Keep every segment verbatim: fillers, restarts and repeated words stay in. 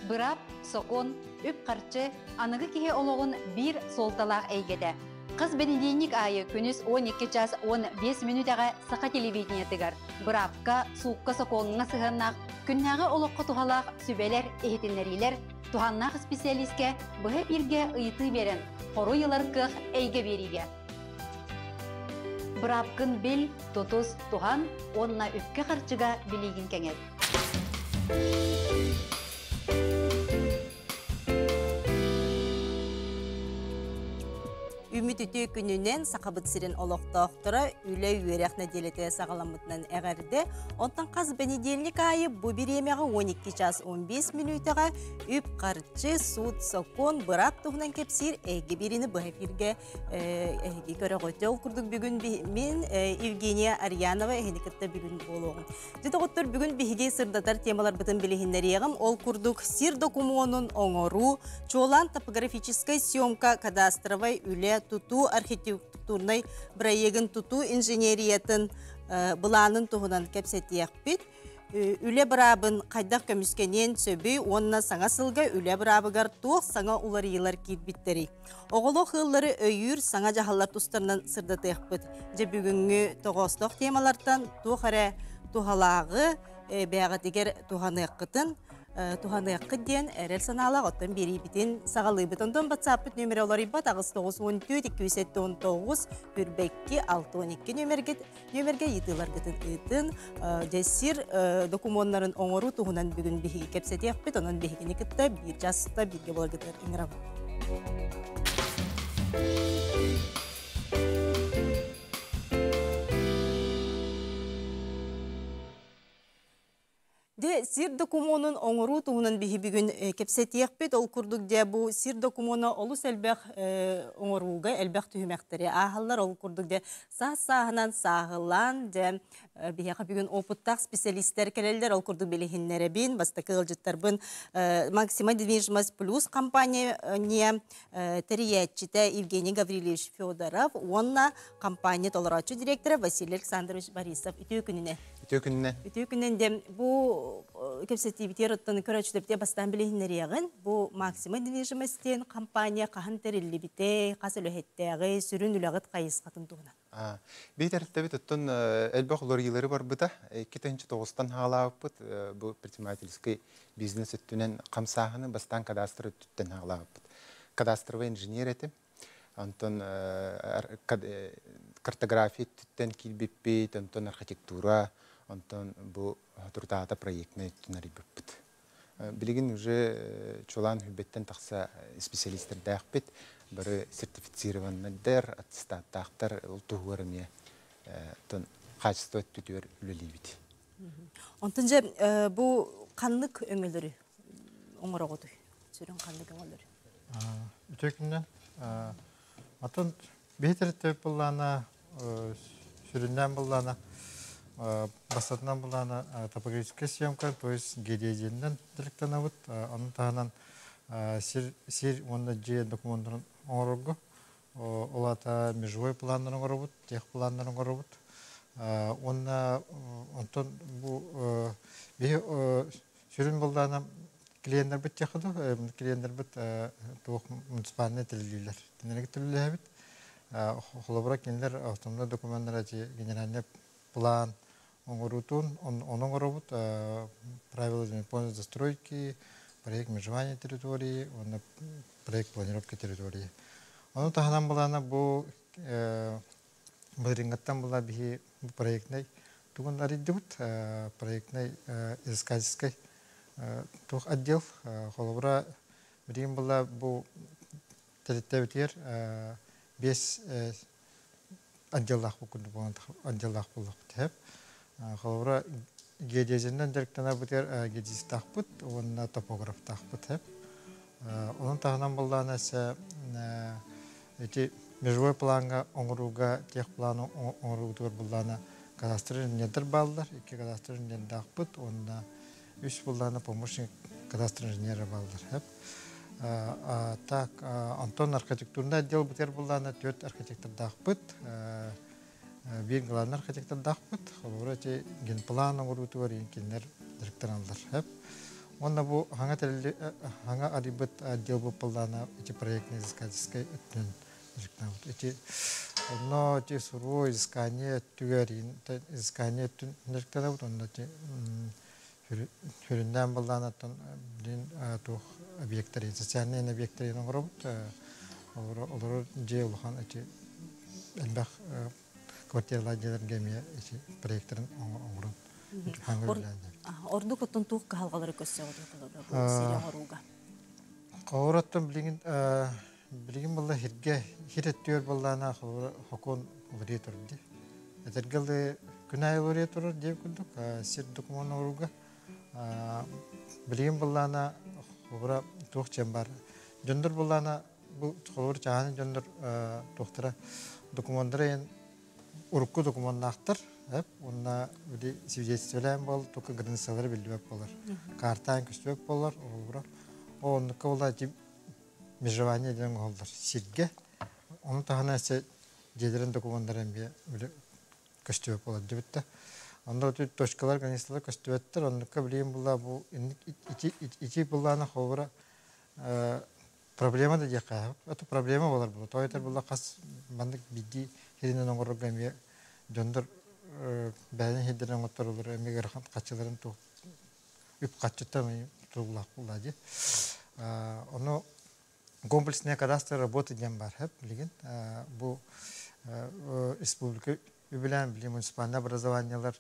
Бырап, сокон, үп қарчы, анығы кеге олығын бір солталақ әйгеді. Қыз бенедейник айы күніс он екі час он бес минутаға сақа телевидение тігір. Бырапқа, суыққа соконыңа сығыннақ, күннағы олыққа тухалақ сүбелер, ehетінлерилер, туханнақ специалистке бұғы бірге ұйты берін, қору елар қық әйге беріге. Бырапқын біл, тұтыз, туған, онына үпке қарчыға білеген кәңет. Үміт үті күнінен сақабыт сирен олықтақтыра үлі үйерек нәделеті сағаламытынан әғәрді. Онтан қаз бәнеделік айы бұ біремеға он екі час он бес минутыға үп қарчы, суд, сокон, бұрап тұғынан кепсір әйге беріні бұға бірге әйге көрі ғөте ол күрдік бүгін мен Евгения Арьянова әйгенікітті бүгін болуғын. Жеті ғыттыр бүгін бігі сырдатар темалар бұтын білігіндер еғім. Ол күрдік сир документын оңыру, чолан топографическая съемка кадастровой үлі туту архитектурный проектін туту инженериятын бұланын тұғынан кәпсетияқ бит. Үлі бірабын қайдақ көміскенен сөбей, онына саңа сылға үлі бірабығар туық саңа улар елар кейтбіттері. Оғылы қыллары өйір саңа жағалар тұстарынан сырдатыяқ бит. Же бүгінгі тоғыстық темалардан туық әрі туғалағы бәға дегер туғаны қытын. Туханы қыдден әрел саналақ оттан бері бітін сағалы бұтындың батсапыт нөмірі олар ибат ағыз тоғыз он төрт екі жүз он тоғыз бүрбәкке алты он екі нөмірге етілар күтін үтін жәсір документтарын оңыру туғынан бүгін бейгі кәпсеті яқпет, онын бейгені күтті бір жасыта бірге болар күтір еңірабы. Де сир документын оңыру туғынан бейгі бүгін кепсетияқ бет, ол күрдік де бұл сир документы олыс әлбәқ оңыруға әлбәқ түйімәқтірі. Ағылар ол күрдік де сағ-сағынан сағылан, де бейіға бүгін опыттақ специалисттер келелдер, ол күрдік белігінлері бен, баста қылжыттар бін Максима Движимость Плюс компания не тәріятчіті Евгений Гаврилевич Федоров, онна компания толырачу директоры Василий Александрович Борисов. Үтеу күніне. Үтеу күніне. Үтеу күнінде бұл кепсетибитер оттаны көрәчүлепте бастан билегиннер ягын. Бу Максима Движимостьтен компания кахан териллибите, касыл өһеттәге сүрүн үләгыт кайыс катын тугына. А, бейтерте бит оттон элбах лорилары бар быта. Китенче тогустан халаапыт бу предпринимательский бизнес өттүнен камсагыны бастан кадастр өттүттен халаапыт. Кадастровый инженер этим. Антон картография өттүттен килбиппит, антон архитектура, антон бу туртаата проектный түнәрибеппит. Билигин уже чолан хүбеттен тақса специалисттер дәқпет, бары сертифицированныдер, аттестаттақтар ұлтуғырыме качество түтер үлелейбит. Антон же бу қанлық өңелері оңыр оғыды? Сүрін қанлық өңелері? Үтекінден, атын бейтеретті бұллана, сүрінден бұллана, басатынан бұлана топографическая съемка, то есть геодезияндан директорнавыт, оның тағынан сир онда же документтарын оңырығы, олата межевой пландарын оңырыбыт, тех пландарын оңырыбыт. Онда онтон бұл сүрін бұлдана клиенттер біт текіді, клиенттер біт туық муниципальный тілілілер. Тенерге тілілі әбіт, қолабыра кенілер автомобиль документтары генеральный план оңырутун, он оңырыбыт, правила землепольной застройки, проект межевания территории, проект планировки территории. Оның тағынан бұлана бұл бұлрингаттан бұла бігі проектный туғынлар еддігіт, проектный изыскательский туқ отдел. Қолыбыра бірген бұла бұл тәреттәбітер бес отделлақ бұкынды болған отделлақ бұлық бітіп. Қолыбыра геодезияндан дәріктена бітер геодезистақ бұт, онына топографтақ бітіп. Оның тағынан бұлана әсі межевой планға оңыруға, тех планы оңыруғытығыр бұлана кадастрын недер балылар, екі кадастрын недер бұт, онына үш бұлана помощник кадастрын инженері балылар. Так, Антон архитектурный отдел бітер бұлана төрт архитектор дақпыт, бір главный архитектор дақпыт, қолыбыра генплан оңыруғытығыр, енкенлер директор алдар. Онна бу ханга телли ханга арибет отдел бу плана эти проектные изыскательские өттүн жыктабыт. Эти онно эти суровое изыскание түгәрин изыскание өттүн жыктабыт. Онда эти хүрүндән балланаттан бин тух объекттер, социальный объекттер оңробут. Олар же улхан эти элбах квартиралар жерлерге эти проекттер оңрон. Орду көттөн тук калгалары көссө отурду бу серия оруга. Кавраттан билген билген булла хирге хиреттер буллана хокон улри турди. Этергелде күнай улри турur деп күндүк. Сир документ оруга билген буллана хобра тук чембар. Жөндөр буллана бу хобр чааны жөндөр туктара документтер урукку документтар. Hep onda bir свидетельстволаем бол, только границалары билбеп болар. Картаан көстөп болар, олбура. Онны кылла дип межевание деген голдар. Сирге. Оны таханасы жедерен документтарын бе көстөп болар дебитте. Анда точкалар границалар көстөптөр, онны билем булла бу ичи ичи булланы хобра проблема да жака. Это проблема болар бу. Тойтер булла кас бандык биди херинен оңоргамия жондөр бәлен хедерен оттырылыр, әмегер қачыларын туқ, үп қачыттан тұғылақ бұлады. Оны комплексная кадастр работы дем бар, хәп, білген. Бұл республика үбілен, білген, муниципальный образованиялар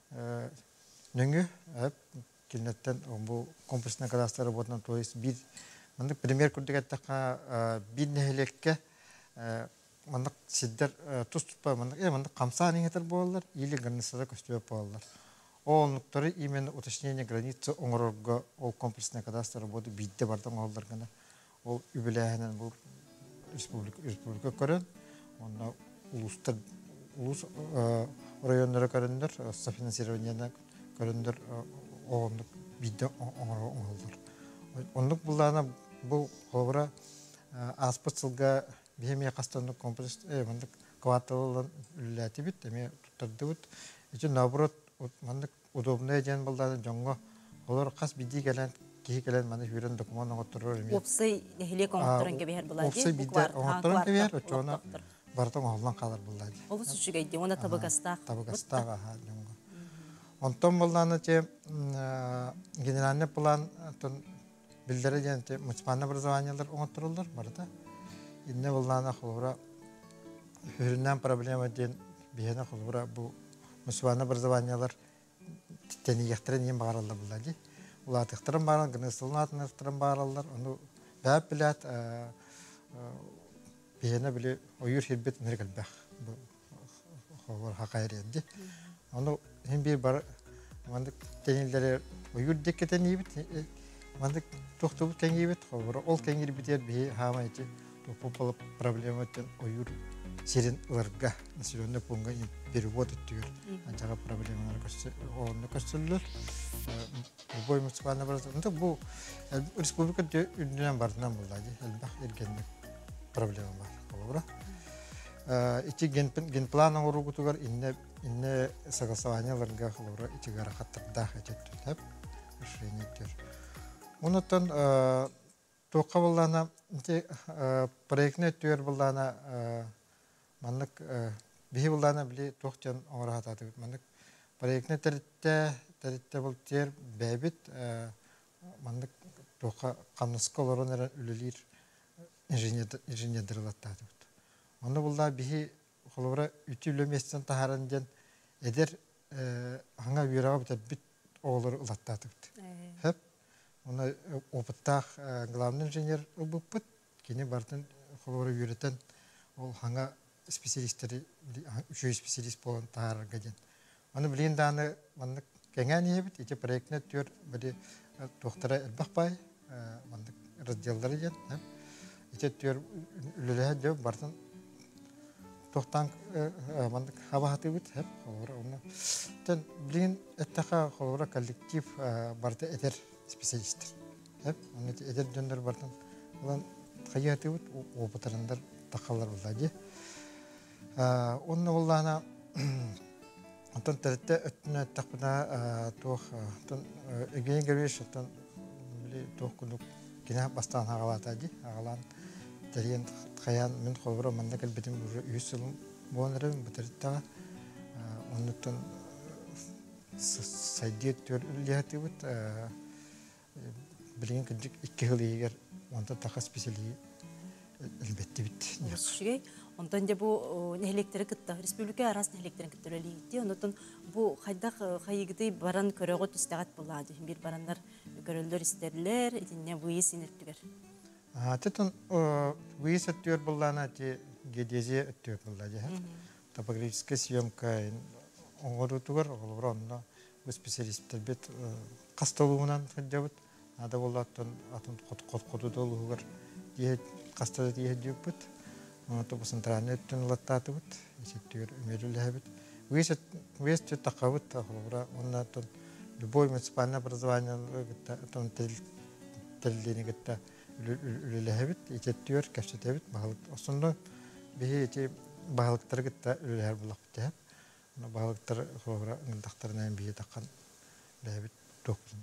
нөңі, хәп, келнеттен бұл комплексная кадастр работынан, то есть бір, мындық пример күрдік әттіға бір нәхелекке мандык сиддер туз тутпай мандык э мандык камсааны этер болалар или границада көстөп болалар. Онуктары именно уточнение границы оңорго ол комплексный кадастр работы бидде бардан олдар гана. Ол үбеләһенен бу республика республика көрөн, онда улустар улус районнары көрөндөр, софинансированиене көрөндөр оңдук бидде оңоролдар. Ондук буллана бу хобра аспыцылга бихемия кастанык комплекс э мындык кварталын үлләти бит, эме туттарды бит. Ичи наоборот мындык удобный жан балдарын жоңго олар кас биди келен кии келен маны хүрен документ оңоттурur эме. Опсый нехилек оңоттуран кебер булады. Опсый биде оңоттуран кебер, очона бартан оллан калар булады. Ол сүчүгө иде, она табагастак. Табагастага ха жоңго. Онтон балданы че генеральный план тон билдере жанте муниципальный образованиялар оңоттурулар барда. Инне буллана хулура хүрүнөн проблема ден бияна хулура бу муниципальный образованиялар тенигехтерен ем багаралар булады. Улатыктырын баран гнесылнатыктырын баралар. Ону бәп билет бияна биле оюр хилбет нергалбах. Бу хулура хакайренди. Ону hem bir бар мандык тенилдер оюр декетен ибит мандык токтубу теңибит хулура ол кеңир битер би хамайчы попала проблема тен оюр сирен ыларга населенный пунктка перевод иттүр анчага проблемалар көсө оны көсөллөр любой муниципальный образование бу республика үндүнөн бардынан булады элбах эргендик проблема бар холора ичи ген ген план оругутугар инне инне согласованияларга холора ичи гарахаттырда этеттүр деп решение төр онотон тоққа боллана проектне төр боллана мандык бихи боллана били тоқчан оңрахататы мандык проектне теритте теритте бол тер бәбит мандык тоққа камныска олорон үлелир инженер инженерлаттаты аны болла бихи холора үтүлөместен тахаран ден эдер ханга бирага бит олор улаттаты хеп Она опыттах главный инженер убыппыт, кини бартын холора үйрөтен ол ханга специалисттери, үшөй специалист болан таарар гаден. Аны билген даны мандык кеңен ебит, ичи проектне төр бири тоқтара элбақпай, мандык разделдары ден. Ичи төр үлелеhe деп бартын тоқтан мандык хабахаты бит, холора оны. Тен билген эттаха холора коллектив барты этер специалисттер. Хәп, аны эдер дөндер бартын. Улан хаяты бит, опытырындар тақалар булады. А, онны буллана антон тәртте өттүнө тақпына тох, антон эгең гәреш антон били туох күнүк кине бастан агалата ди агалан терен хаян мен хобро манда келбетим уже үч жыл боларым битердага оннуттан сайдет төр лиятыбыт билген кыжык икки жыл егер онда така специали элбетте бит. Шугай, онтан де бу нехелектери кытта республика арас нехелектерин кыттырылыйты. Онтан бу хайдак хайгыты баран көрөгө түстагат булады. Бир барандар көрөлдөр истерлер, итинне буйс инертигер. А тетон буйс өттөр буллана те гедезе өттөр булады. Топографическая съемка оңорутугар олбронно специалисттер бет касталуунан хадябыт. Ада боллаттан атын кот-кот-коту долугар ие кастады ие жүппүт. Тобусын транеттен латтатыбыт. Исеттер өмөрүлөбүт. Вес вес такабыт ахура оннатан любой муниципальное образование гытта тон тел телдени гытта үлелөбүт. Исеттер каштетебит багылык. Осондо бие эти багылыктар гытта үлелөр булакты. Ана багылыктар ахура ыңдактарынан бие таккан лебит токун.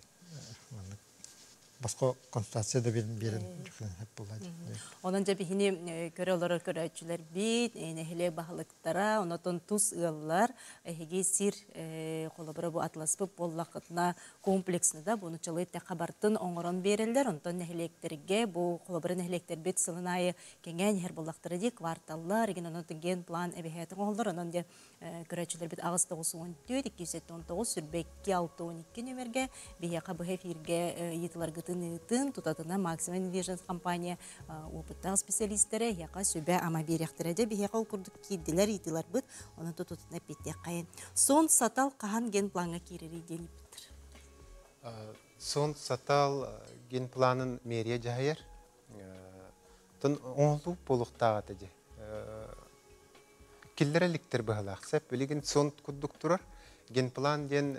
Басқа консультацияда берен хеп булады. Онан жа бихини көрөлөр көрөчүлөр бит, нехеле бахылыктара, онотон туз ыллар, эге сир колобора бу атлас бу боллакытна комплексны да буну чылыйт кабартын оңорон берелдер, онтон нехелектерге бу колобора нехелектер бит сылынайы кеңен хер боллактары ди кварталлар, ген онотон ген план эбехетин олдор, онон де көрөчүлөр бит агыс тогуз он төрт эки жүз он тогуз сүрбекке алты он эки нөмерге бия кабы эфирге йытылар тын тутатына максимум инвестиция компания опыттагы специалисттери яка сөбө ама беректереде бияка курдук кидилер итилар бит оны тутатына питте кайын сон сатал кахан ген планга кирери делиптир. Сон сатал ген планын мерия жайыр тын оңлу болуктага теди киллереликтер бахалаксап билген сон кудук турар ген план ден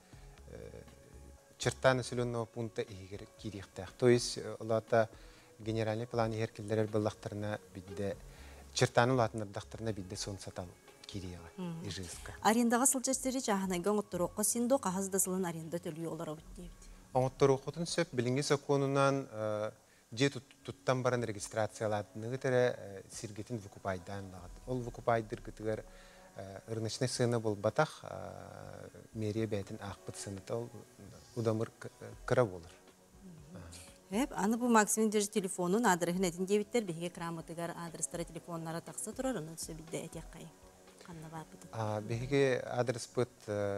черта населенного пункта игер кирихтах. То есть олата генеральный план еркелдер баллахтарына бидде чертаны латындактарына бидде сон сатал кирига ижиска. Арендага сылчастери жаханага оттурокко синдо кагазда сылын аренда төлөй олар өттү. Оттурокотун сөп билинги законунан же туттан баран регистрациялатыны тере сиргетин выкупайдан багат. Ол выкупайдыр гытыгар рыночный сыны бол батах мерия бетин акпыт сыныта ол удамыр кыра болыр. Эп, аны бу максимум держи телефонун адресин этин дебиттер биге грамотыгар адрестары телефоннары такса турар, аны сөбидде этек кай. Канна барбыт. А биге адрес бут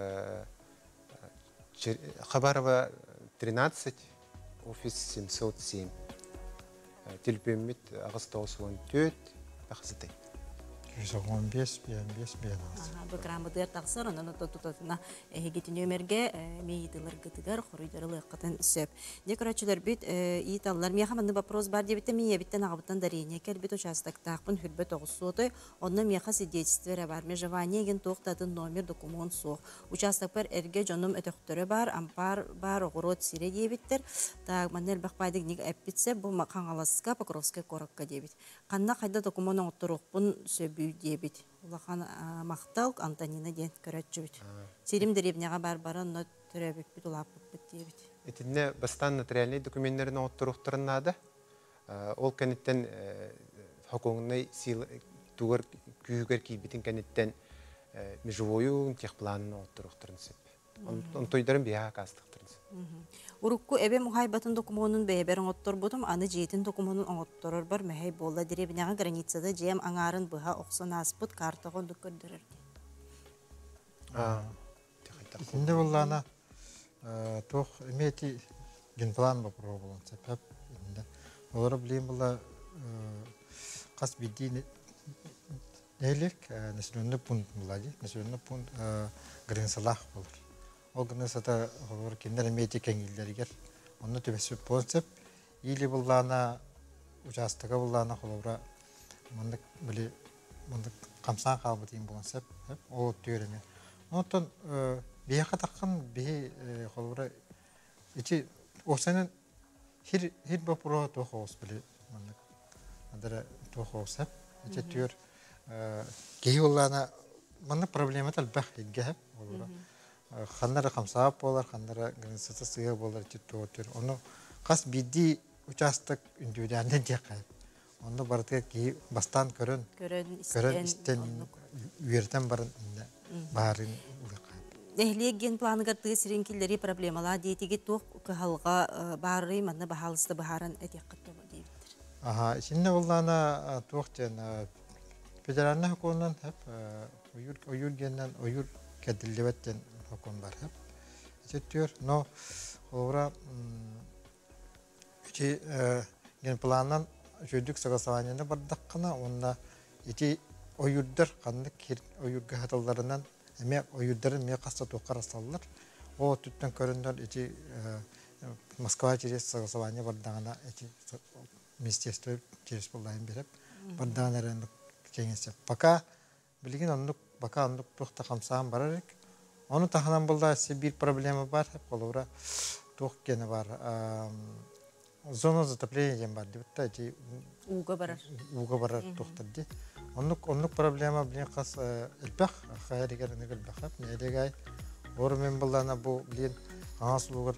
Хабарова тринадцать, офис семьсот семь. Телефон агыс тогуз он төрт, бахсытай. он беш, он беш, он Бу грамотыгар таксар, аны тутатына эгетин өмөргө мейдилер гытыгар хоройдорулы катын сөп. Декоратчылар бит италлар мехаманды вопрос бар дебитте мие биттен агыбыттан дарыне келбит участоктакпын хүрбө тогуз соты, онна меха свидетельстве бар, межевание ген токтатын номер документ сок. Участок бар эрге жоном өтөктөрө бар, ампар бар, огород сире дебиттер. Так манер бакпайдык ник эппитсе бу Каңаласка, Покровская коракка дебит. Канна кайда документ отторукпун сөбү дебит. Улахан мактал Антонина ден көрөчүбүт. Сирим деребнега бар-барын но төрөбүп бит улапып бит дебит. Этинне бастан нотариальный документтерин отторуктарынады. Ол кенеттен хокуңнай сил тугар күйгөр кийбитин кенеттен межевою техпланын отторуктарын сеп. Он тойдарын бия кастыктарын сеп. Урукку эбе мухайбатын документун бэберин отторбутум, аны жейтин документун оңотторор бар мэхей болла деребинега границада жем аңарын быха оксон аспыт картагон дүккөрдөрөр. А, Итинде боллана тох эмети генплан попробовал цепеп инде. Олар билем була кас бидин элек населенный пункт булади, населенный пункт Гринсалах болар. Ол гнесата олар киндер эмети кеңилдергер. Онны төбөсүп болсеп, или буллана участокка буллана холора мындык биле мындык камсан калбытын болсеп, ол төрөмө. Онтон бияка таккан би холора ичи осанын хир хир бапро тохос биле мындык адара тохосеп, ичи төр геолана мындык проблема талбах игге холора. Ханнара камсаап болар, ханнара границата сыя болар титтотер. Оны Қас бидди участок үндүдәнден дияқай. Онда барды ки бастан көрін, Көрөн көрін истен. істен үйертен барын барын ұлықай. Эхлеген планыгар тыгы сиренкиллери проблемала дейтиге туқ кыхалга бары манна бахалысты бахаран этек кыттыгы дейбиттер. Ага, исинне боллана туқтен федеральный хокуунан хеп ойур ойур геннен ойур кәдиллебеттен хокуун бар хеп. Исеттер, но олора ити ген планнан жөйдүк согласованияны бардаққана, онна ити ойурдар қанды ойурга хаталарынан эме ойурдарын ме қаста тоққа расталылар. О түттен көріндар ити Москва через согласование бардағана ити министерство через болайын беріп бардағана әрінді кеңесеп. Пока білген ондық, пока ондық тоқта қамсаған барарек. Оны таханан болда Сибирь проблема бар, олора тоқ кені бар. Зона затопления бар дебітті, эти Уга барар. уга барар тоқтады. Оннук оннук проблема билен қас элбах, хайригер негел бахап, нелегай. Ор мен боллана бу билен аңас лугар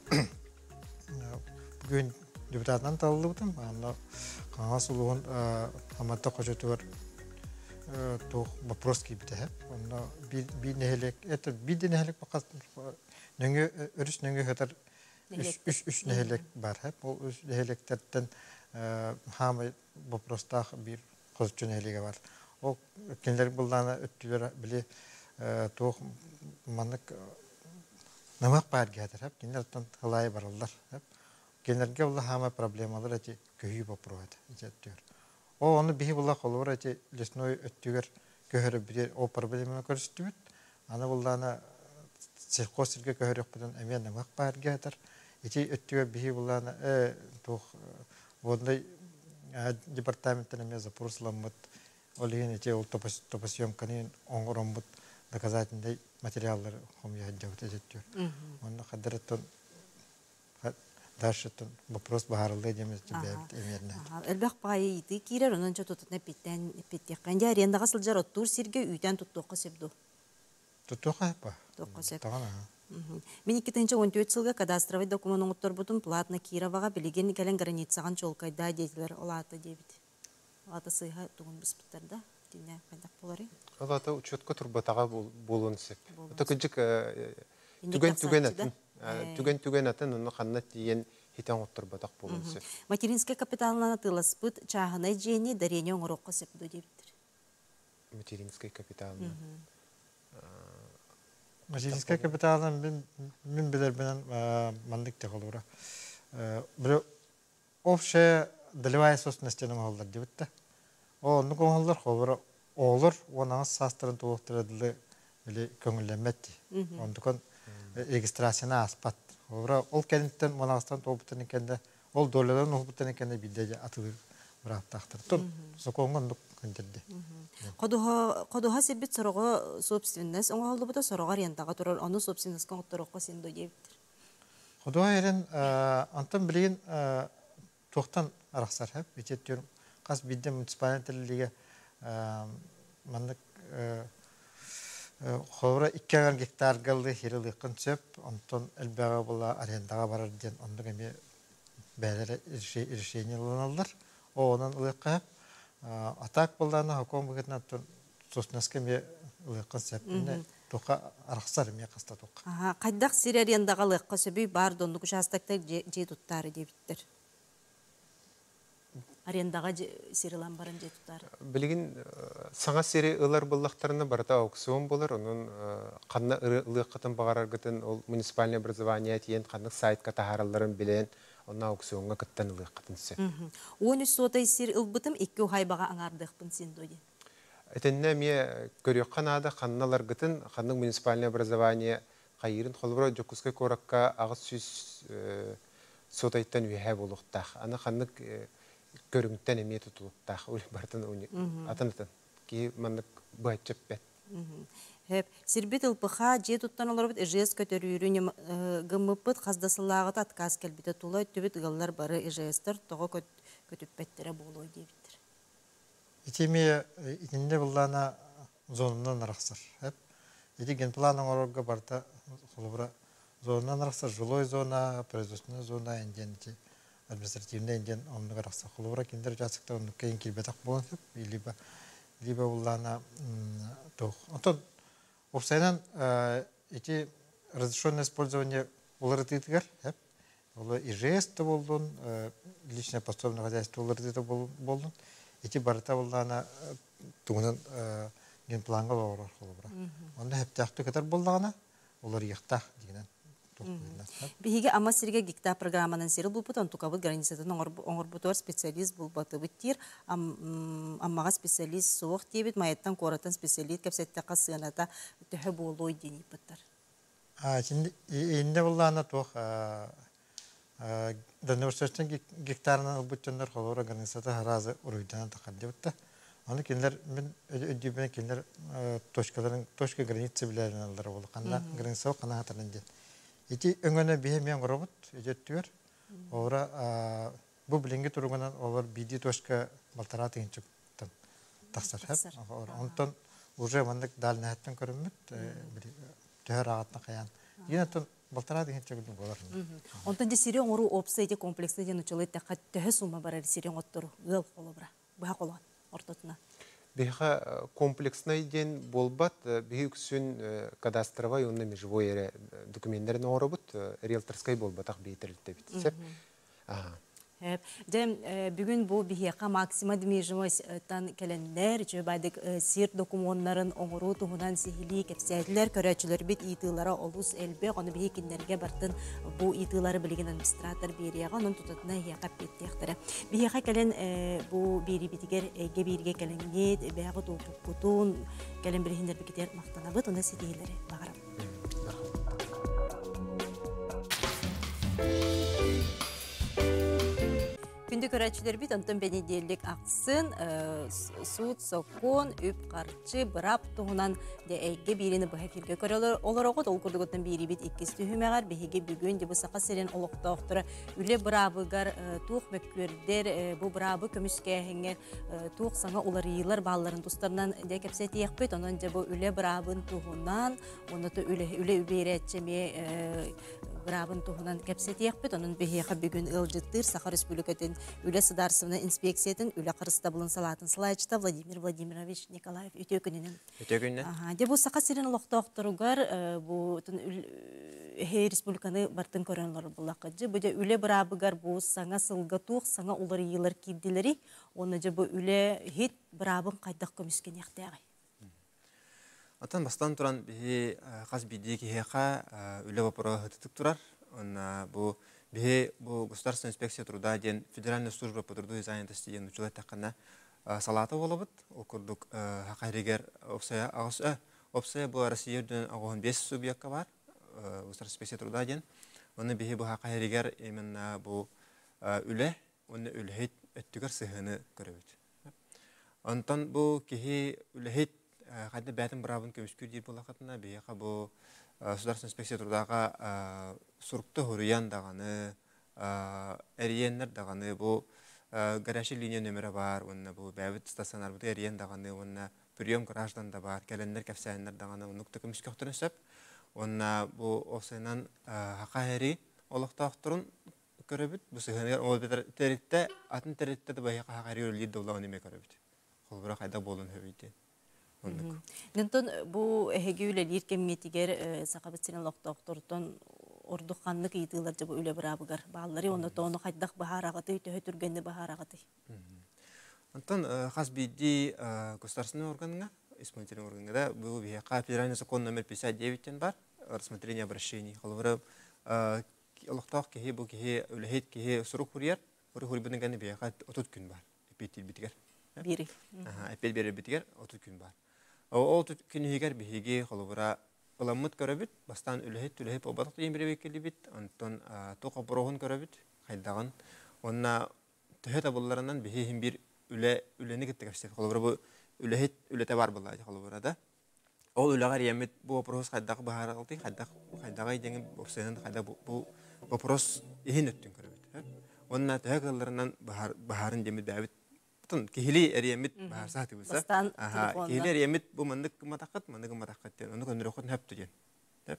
бүгін депутаттан талылы бутым. Анда аңас лугун аматта қожетуар тоқ вопрос кибите. Онда би нехелек, это би нехелек бақас нөңгө өрүс нөңгө хатар үш үш нехелек бар. Ол үш нехелектерден хамы вопростах бир козчун элеге бар. Ол кендер булдана өттүлөр биле тоқ манык намак бар гәдер хәп кендерден халай баралар хәп. Кендерге була хамы проблемалар эти көйү вопрос итеттер. О оны бихи була колор эти лесной өттүгөр көһөрө бир о проблеманы көрсөтүбүт. Аны булдана сельхозерге көһөрөк бүтүн эмен намак бар гәдер. Эти өттүгө бихи булдана э тоқ вондай департаменттен эме запросламыт олеген эти ол топосъемканы оңоромбут доказательный материалдар хомия жабыт этеттер. Онда кадыртын дальше вопрос баарылды демес дебет эмерне. Элбак пайыты кирер онон чототна биттен биттеккан жа арендага сылжар оттур сирге үйтен туттуққа сепду. Туттуққа па. Туттуққа сеп. Тагана. Мен икки он төрт жылга кадастровый документ оттор бутун платна Кировага билеген келен границаган чолкайда дейтилер олаты дебит. Олаты сыйга тугун биспиттарда дине кандак болары. Олаты учетко турбатага болуун сеп. Это кыжык түген түген атын. Түген түген атын уну ханна тиен хитен оттурбатак болуун сеп. Материнский капиталына тыласпыт чагына жени дарене оңорокко сепду дебиттер. Материнский капиталына. Материнский капиталын мен мен билер менен мандык те колура. Бир общая долевая собственность нің олдар дебітті. О, нұқ олдар қолыр олар, оның састырын толықтырыдылы білі көңілемет. Ондықын регистрацияна аспат. Ол кәдімттен Монағыстан толбыттан екенде, ол доллардан ұлбыттан екенде бидеде атылыр бұраттақтыр. Тұн, соқоңын нұқ көндерді. Қодуға себет сұрығы собственность, оңа олды бұта сұрыға рентаға тұрар, оны собственность қоңыттырыққа сен дөйдебіттір. Қодуға ерін, антын білген тоқтан арақсар әп, бететтер қас бидде муниципалитеттіліге мандық қолыра икки ағар гектар ғалды херіліқін сөп, онтон әлбәға бола арендаға барар ден, ондық әме бәлері решение луналдар. О, онын ұлыққа әп, атақ болданы хокон бұғытына соснасқа ме ұлыққын сөп, тоққа арақсар әме қаста тоққа. Қайдақ сир арендаға ұлыққа сөбей бар дондық ұшастақтар жей тұттары дебіттер. Арендаға сирилан барын жей тұттары. Білген саңа сири ылар бұллақтарына барата аукцион болар, оның қанна ұлыққытын бағарарғытын ол муниципальный образование тиен қанның сайтқа тахараларын білен, оның аукционға кыттан ұлыққытын сеп. он үч сотай сир ұлбытым, екі ұхайбаға аңардықпын сен дойды. Әтінне ме көрек қанады қанналар гытын, қанның муниципальный образование қайырын қолбыра жокускай коракка ағыз сүз сотайттан үйәе болуқтақ. Аны қанның көріңттен әме тұтылықтақ, өлі бартын атынытын. Кей маңдық бұйт жөп бәт. Сирбет ұлпыға же тұттан олар бұд эжес көтерүйіріне ғымыпыт қаздасылағыт атқаз кәлбеті тұлай төбет ғалар бары эжестер тоғы көтіп бәттері болуы дебіттір. Итеме итінде бұллана зонынан арақсыр. Еті ген планың орырға барда қолыбыра зона нараса жилой зона, производственная зона, инденти, административная инден, он нараса холора киндер жасыкта он кейн килбетак болон либо либо улана тох. Антон обсайнан эти разрешенное использование уларытыгар, олар ижест болдун, личное подсобное хозяйство уларыты болдун. Эти барыта улана тугунан генпланга лорор холора. Онда хептахты катар болдагана, олар яхтах дигенен. Биһиге ама сирге гикта программанан сирил булбут он тукабыт границатын оңорбутор специалист булбаты биттир аммага специалист суох тибит майыттан коратын специалист кепсетте касыната төһө болой дени баттар. А şimdi инде буллана тох Донорсөстен гектарына ылбытчандар холора организацияда харазы уруйдана тақаддебітті. Оны кендер мен өддебіне кендер точкаларын, точка границы білерін алдары болды. Қанда границау қана қатарынан ден. Еті өңіне бейе мен ғырабыт, өдеттігер. Олар бұл білінгі тұрғынан олар бейді точка балтара тегіншіктен тақсар. Онтан уже мандық дәліне әттен көріммет, төхер ағатына қаян. Ен Балтара деген чөгүлдү болар. Онтан же сирен ору опса эти комплексный ден учулайт та төһө сума барар сирен оттуру гыл колобра. Бага колон ортотуна. Биха комплексный ден болбат, бихи үксүн кадастровый онна межевой эре документтер оробут, риэлторской болбатак бейтерилте бит. Ага. Дем бүгүн бу бихиякка максима демежимос тан келендер жөбайдык сир документтарын оңору туһунан сихили кепсәтләр көрәчләр бит итылары олус элбе аны бихи киндерге бартын бу итылары билген администратор берияга анын тутатына хиякап беттектер. Бихиякка келен бу бери битигер эге бирге келеңге бягы тупутун келен бирһиндер бикетер мактанабыт аны сидилери багарам. Күнді көрәтшілер бит, онтан бәнеделік ақсын, суд, сокон, үп, қарчы, бұрап тұғынан әйге берені бұға филге көрелер. Олар оғыт, ол күрдігіттен бері бит иккіз түйімеғар, бәйге бүгін де бұл сақа серен олықта оқтыры. Үлі бұрабығар туқ мөккөрдер, бұл бұрабы көміске әңгер туқ саңа олар иылар баларын тұстарынан де кәпсәті еқпет, онан де бұл үлі бұрабын тұғынан, оныты үлі үбері әтчеме бұрабын тұғынан кәпсәті еқпет, онын бәйге бүгін ылжыттыр, Саха Республикатын Үлі Сударсовна инспекциятын үлі қырыста бұлын салатын слайдчыта Владимир Владимирович Николаев өте күнінен. Өте күнінен? Де бұл сақа сирен ұлықта оқтыруғар республиканы бартын көрінлер бұлақы. Бұде үлі бұрабығар бұл саңа сылға туқ, саңа олар елер кейділері, оны же бұл үлі хет бұрабын қайдақ көміскен яқтағай. Atan bastan turan bihi qas bidi ki heqa üle vapora hıtıtık turar. Ona bu bihi bu Государственная инспекция труда ден Федеральная служба по труду и занятости ден учулай тақана салата болабыт. Ол күрдік хақайригер опсая ағысы. Опсая бұл Россия ден ағуын бес субъектка бар. Государственная инспекция труда ден. Оны биhi bu хақайригер именно bu үле, оны үлхет өттігер сығыны көрөбіт. Онтан bu кихи үлхет Қайда бәтін бұрабын көміскүр дейір болақатына бейеқа бұл Государственная инспекция трудаға сұрыпты хұрыян дағаны, әриеннер дағаны, бұл гаражи линия нөмірі бар, онына бұл бәбіт стационар бұды әриен дағаны, онына прием граждан да бар, кәлендер кәпсәйінлер дағаны, онықты көміскі оқтырын сөп, онына бұл осайынан хақа әри олықта оқтырын көрөбіт, бұл сығынығар ол бетер тәрітті, атын тәрітті де бәйеқа хақа әри өлі дола оныме көрөбіт. Қол бұра қайда болын өбейді. Нентон бу эһеге үлелир кемметигер сакабытсынын локтоктортон ордуканлык ыйтылар жабы үле бырабыгар баалары оны тону кайдак бахарагаты төһө түргенде бахарагаты. Антон хас биди государственный органга, исполнительный органга да бу бияка федеральный закон номер пятьдесят девять бар рассмотрение обращений. Халвара локток кеһи бу кеһи үлехет кеһи сурук хурьяр, хурьбының ганы бияка отут күн бар. Эпетил битигер. Бири. Аха, эпет бери битигер отут күн бар. Ол тут күнігер бігі қолыбыра ұламыт көрөбіт, бастан үліхет, үліхет обадық дейін бірі бекелі біт, онтон тоқа бұрығын көрөбіт, қайдаған. Онна түхет абылларынан бігі бір үлені кеттік әпсет. Қолыбыра бұл үліхет үліте бар бұлайды қолыбыра да. Ол үліғар емет бұл опрос қайдағы бағар қалды, қайдағы едеңі бөксенін қайда бұл опрос ехін өттін көрөбіт. Онна түхет қаларынан бағарын демет бәбіт. Кихили эриемит баарсааты булса. Аха, кихили эриемит бу мандык матакат, мандык матакат. Оны көндөрөкөн хөптү ден. Деп.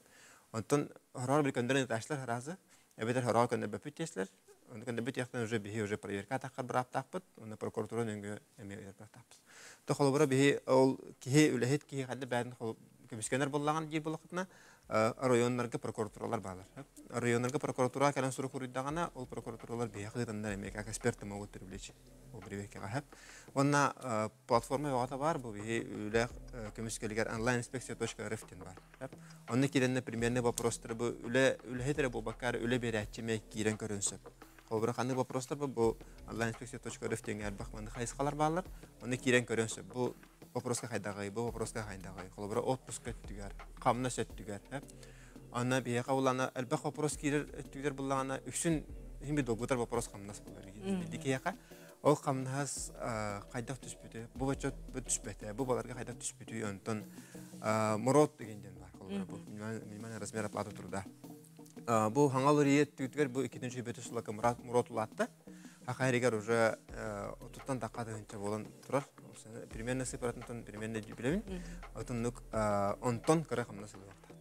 Онтон хорор bir көндөрүн ташлар харазы. Эбетер хорор көндө бөпүтеслер. Оны көндө бит яктан уже бихи уже проверка таккар бираптакпыт. Оны прокуратура өңгө эме бираптакпыз. То холобора бихи ол кихи үлехет кихи хадда бәдин хол көмүскөнөр боллаган жи болакытна районнарга прокуратуралар баалар. Районнарга прокуратура калан суру курдагана ол прокуратуралар бихи кытындар эме как эксперты могут привлечь. Ол проверкага хап. Онна платформа вата бар бу бихи үлех көмүскөлгөр онлайн инспекция точка эр эф тен бар. Онны киренне примерный вопростар бу үле үлехетере бу бакар үле берәчме кирен көрүнсөп. Холбора ханны вопростар бу онлайн инспекция точка эр эф тен арбах маны хайскалар баалар. Онны кирен көрүнсөп бу вопроска хайдагы, бу вопроска хайдагы. Холбора отпуск өттүгөр, камна сөттүгөр. Анна бия кабулана албах вопрос кирер өттүгөр буллагана үчүн химби догутар вопрос камнас булар. Дикияка ол камнас кайдак түспүтү, бу бачот түспөтө, бу баларга кайдак түспүтү онтон мурот дегенден бар. Холбора бу минималь размер оплаты труда. Бу хаңал риет түгөр бу экинчи бөтө сулака мурат мурот улатты. Хакайригер уже оттан дакадынча болон турар. Примерно сепаратнтон примерно билебин. Отоннук онтон кара камнас улаттыр.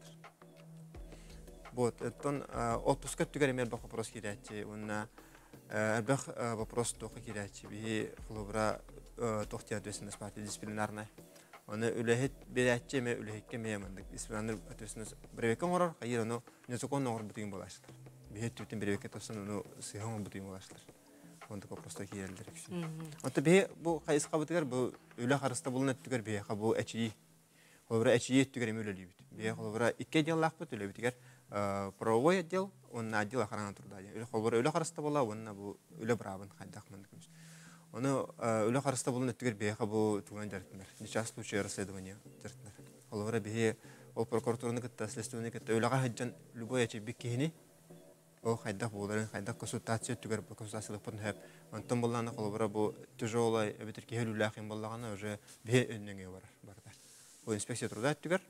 Вот, оттон отпуска түгөр эмер бак вопрос кирәчи. Онна албах вопрос тока кирәчи. Би хлобра тохти ответственность партии дисциплинарная. Оны үлехет берәчи ме үлехекке меямындык. Дисциплинарный ответственность бревекке орар, хайыр аны незаконно орар бутыгын болаштыр. Би түтен бревекке тосын аны сыйган бутыгын болаштыр. Онда просто кирелдер киши. Онда бе бу кайыска бутыгар бу үле харыста булын өттүгөр бе бу эчи. Холбра эчи өттүгөр эме үлелибит. Бе холбра икки жыллак бут үлебитигер правовой отдел, он отдел охраны труда. Үле холбра үле харыста була, онна бу үле брабын кайдак мындык. Оны үле харыста булын өттүгөр бе бу туган жартындар. Неча случай расследования жартындар. Холбра бе ол прокуратураны кытта следственный кытта үлега хаджан любой эчи биккени о хайдак боларын хайдак консультация түгөр консультациялык бутун хеп антон булланы холбора бу тяжелый битер кехелүлахин боллагана уже бе өннөңө бар барда. Бу инспекция труда түгөр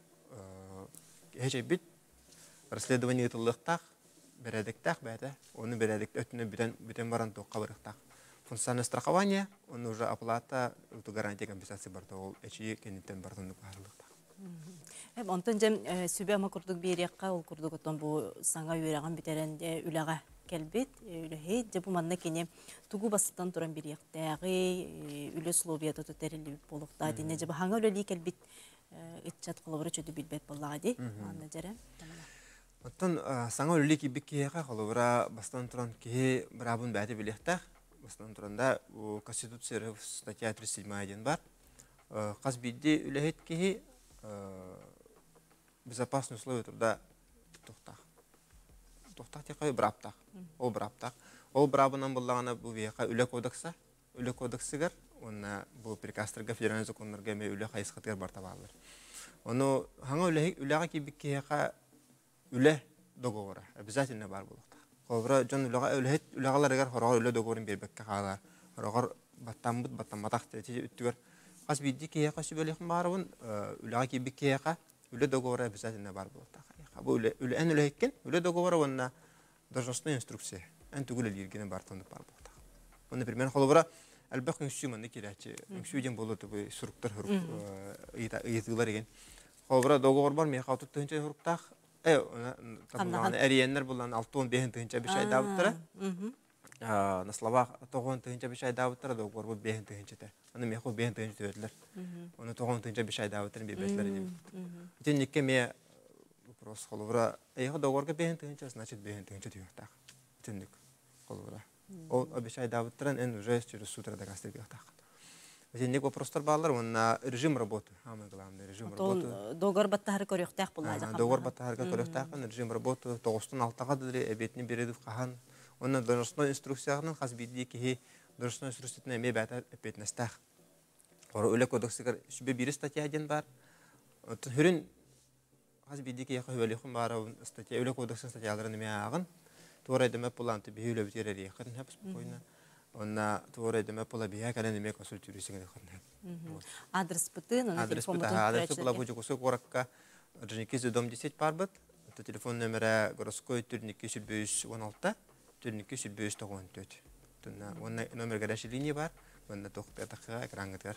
эче бит расследование тылыктак бередиктак бәдә оны бередик өтүнө бүтән бүтән баран токка барыктак. Функциональное страхование он уже оплата это гарантия компенсации барда ол эче кенеттен бардын барлыкта. Hem ondan jem sübe ama kurduk bir yakka ol kurduk oton bu sanga yüreğen biteren ülaga kelbet ülehe je bu manna kene tugu basıttan duran bir yakta üle sloviyata tuterili bolukta dine je hanga üle kelbet itchat kolobra çödü bilbet bolladi anna jere. Oton sanga üle ki bikkiga kolobra bastan turan ki brabun bäti bilekta bastan turanda bu konstitutsiya статья тридцать седьмая ден бар. Каз бидди үлехет ки безопасные условия труда тохтах. Тохтах текай браптах. Ол браптах. Ол брабынан буллагана бу века үле кодекса, үле кодексигер, онна бу приказтарга федераль законнарга ме үле хайскатыр бартабалар. Оны ханга үле үлега ки биккега үле договора обязательно бар булакта. Хобра жон үлега үле үлегалар эгер хорогор үле договорун бербекке калар. Хорогор баттамбыт баттаматак тети үттүгөр. Кас бидди кега сүбөлөк барыбын үлега ки биккега үле договора обязательно бар булакта. Бу үле үле эн үле эккен үле договора онна должностная инструкция. Эн түгүлө лиргене бартынды бар булакта. Оны например холобра албак инструментни кирәче. Инструмент болот бу суруктар хурук ыйта ыйтылар эген. Холобра договор бар мен хатып төнчө хуруктак э тамаганы эриеннер булган алты он беш тынча беш айда буттара. А на словах тогон тынча беш айда буттара договор бу беш тынча. Аны мен хо беш тынча төдлөр. Оны тогон тынча беш айда буттара бебешлер эди. Тенникке ме вопрос холобра э договорга беш тынча значит беш тынча дүйөктак. Тенник холобра. Ол беш айда буттаран эн уже через сутра да гастер бүйөктак. Тенник вопростар балдар онна режим работы. Самое главное режим работы. Договор баттахар көрөктак булайда. Договор баттахар көрөктак, режим работы тогустан алтыга деле эбетни бередип кахан. Онна должностной инструкциянын хазбиди ки должностной инструкцияны ме бата эпетнестак. Ора үле кодексигер сүбе бир статья ден бар. Хүрүн хазбиди ки хөвөлөхүн бар статья үле кодексын статьяларын ме агын. Туора демеп буланты бийле битерери якын хеп спокойно. Онна туора демеп була бия кален ме консультируйсиң якын. Адрес бутын, аны телефон бутын. Адрес була бу жокусу коракка Ржникиз дом десять парбат. Это телефон номера городской Турникиз беш он алты, Турникиз беш тогон төрт. Тунна онна номер гараж линия бар. Онна тохта такка экранга тар.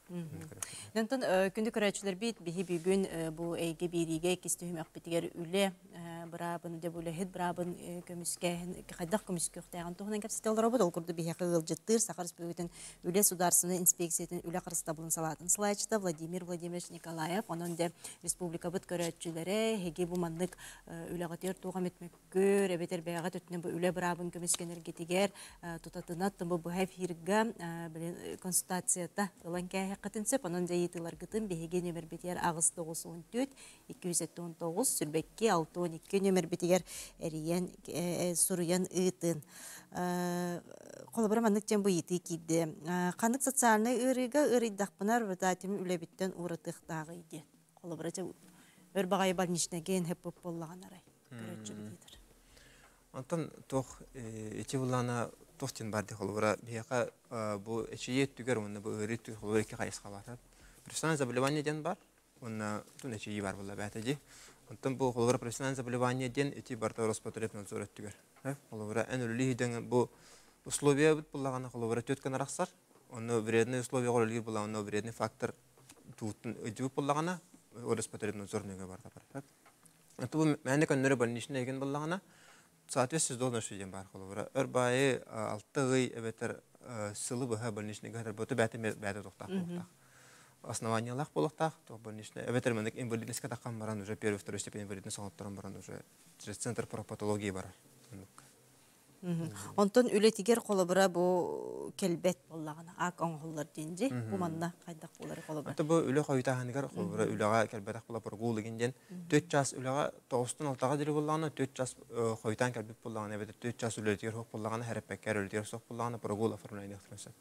Донтон күндү көрәчләр бит биһи бүгүн бу эйге бириге кистүһүм акбитигер үле брабын деп үле хит брабын көмүскә хайдак көмүскә тагын тугынан кепсетел робот ол курды биһи кыл жыттыр сахарс бүгүтен үле сударсыны инспекциятын үле кырыста булын салатын слайдчта Владимир Владимирович Николаев онон де республика бит көрәчләре хеге бу маннык үле гатер тугам этмеккөр эбетер бәгат өтне бу үле брабын көмүскәнер гетигер тутатынат бу бу хафирга консультацията ланка кытынсып анан жайытылар гытын беге номер битер агыс тогуз он төрт эки жүз он тогуз сүрбекке алты он эки номер битер эриен суруян ытын колобра маннык жан бу ити киде кандык социальный ырыга ырыйдакпынар вататим үлебиттен урытыктагы иде колобра жа өр багай больничнеген хеп боллаган арай көрөчү битер антон тох эти булана тохтин барды холбара бияка бу эчиет түгер онна бу ырыт холбара ки кайыска батат профессиональ заболевание ден бар онна тун эчи бар була батади антон бу холбара профессиональ заболевание ден эти барта роспотреб надзор түгер холбара эн үлли ден бу условия бут булагана холбара төткөн араксар онно вредный условия голги була онно вредный фактор тутун өдүп булагана роспотреб надзор неге барта бар антон мәне көннөрө больничный еген булагана соответственно должность идем бар холбара өрбай алтыгы эбетер сылы баха больничный гадар бото бәте бәте токтак болтак основаниялах болтак то больничный эбетер мендек инвалидность катакан баран уже первый второй степень инвалидность санаттаран баран уже центр патологии бар онтон үлетигер колобра бу келбет боллагана ак оңголлар денди бу манна кайдак болар колобра ата бу үле койтаханыгар колобра үлега келбетак була прогулыгинден төрт час үлега тогуздан алтыга дили боллагана төрт час койтан келбет боллагана эбет төрт час үлетигер хок боллагана херепеккер үлетигер сок боллагана прогул оформление октырса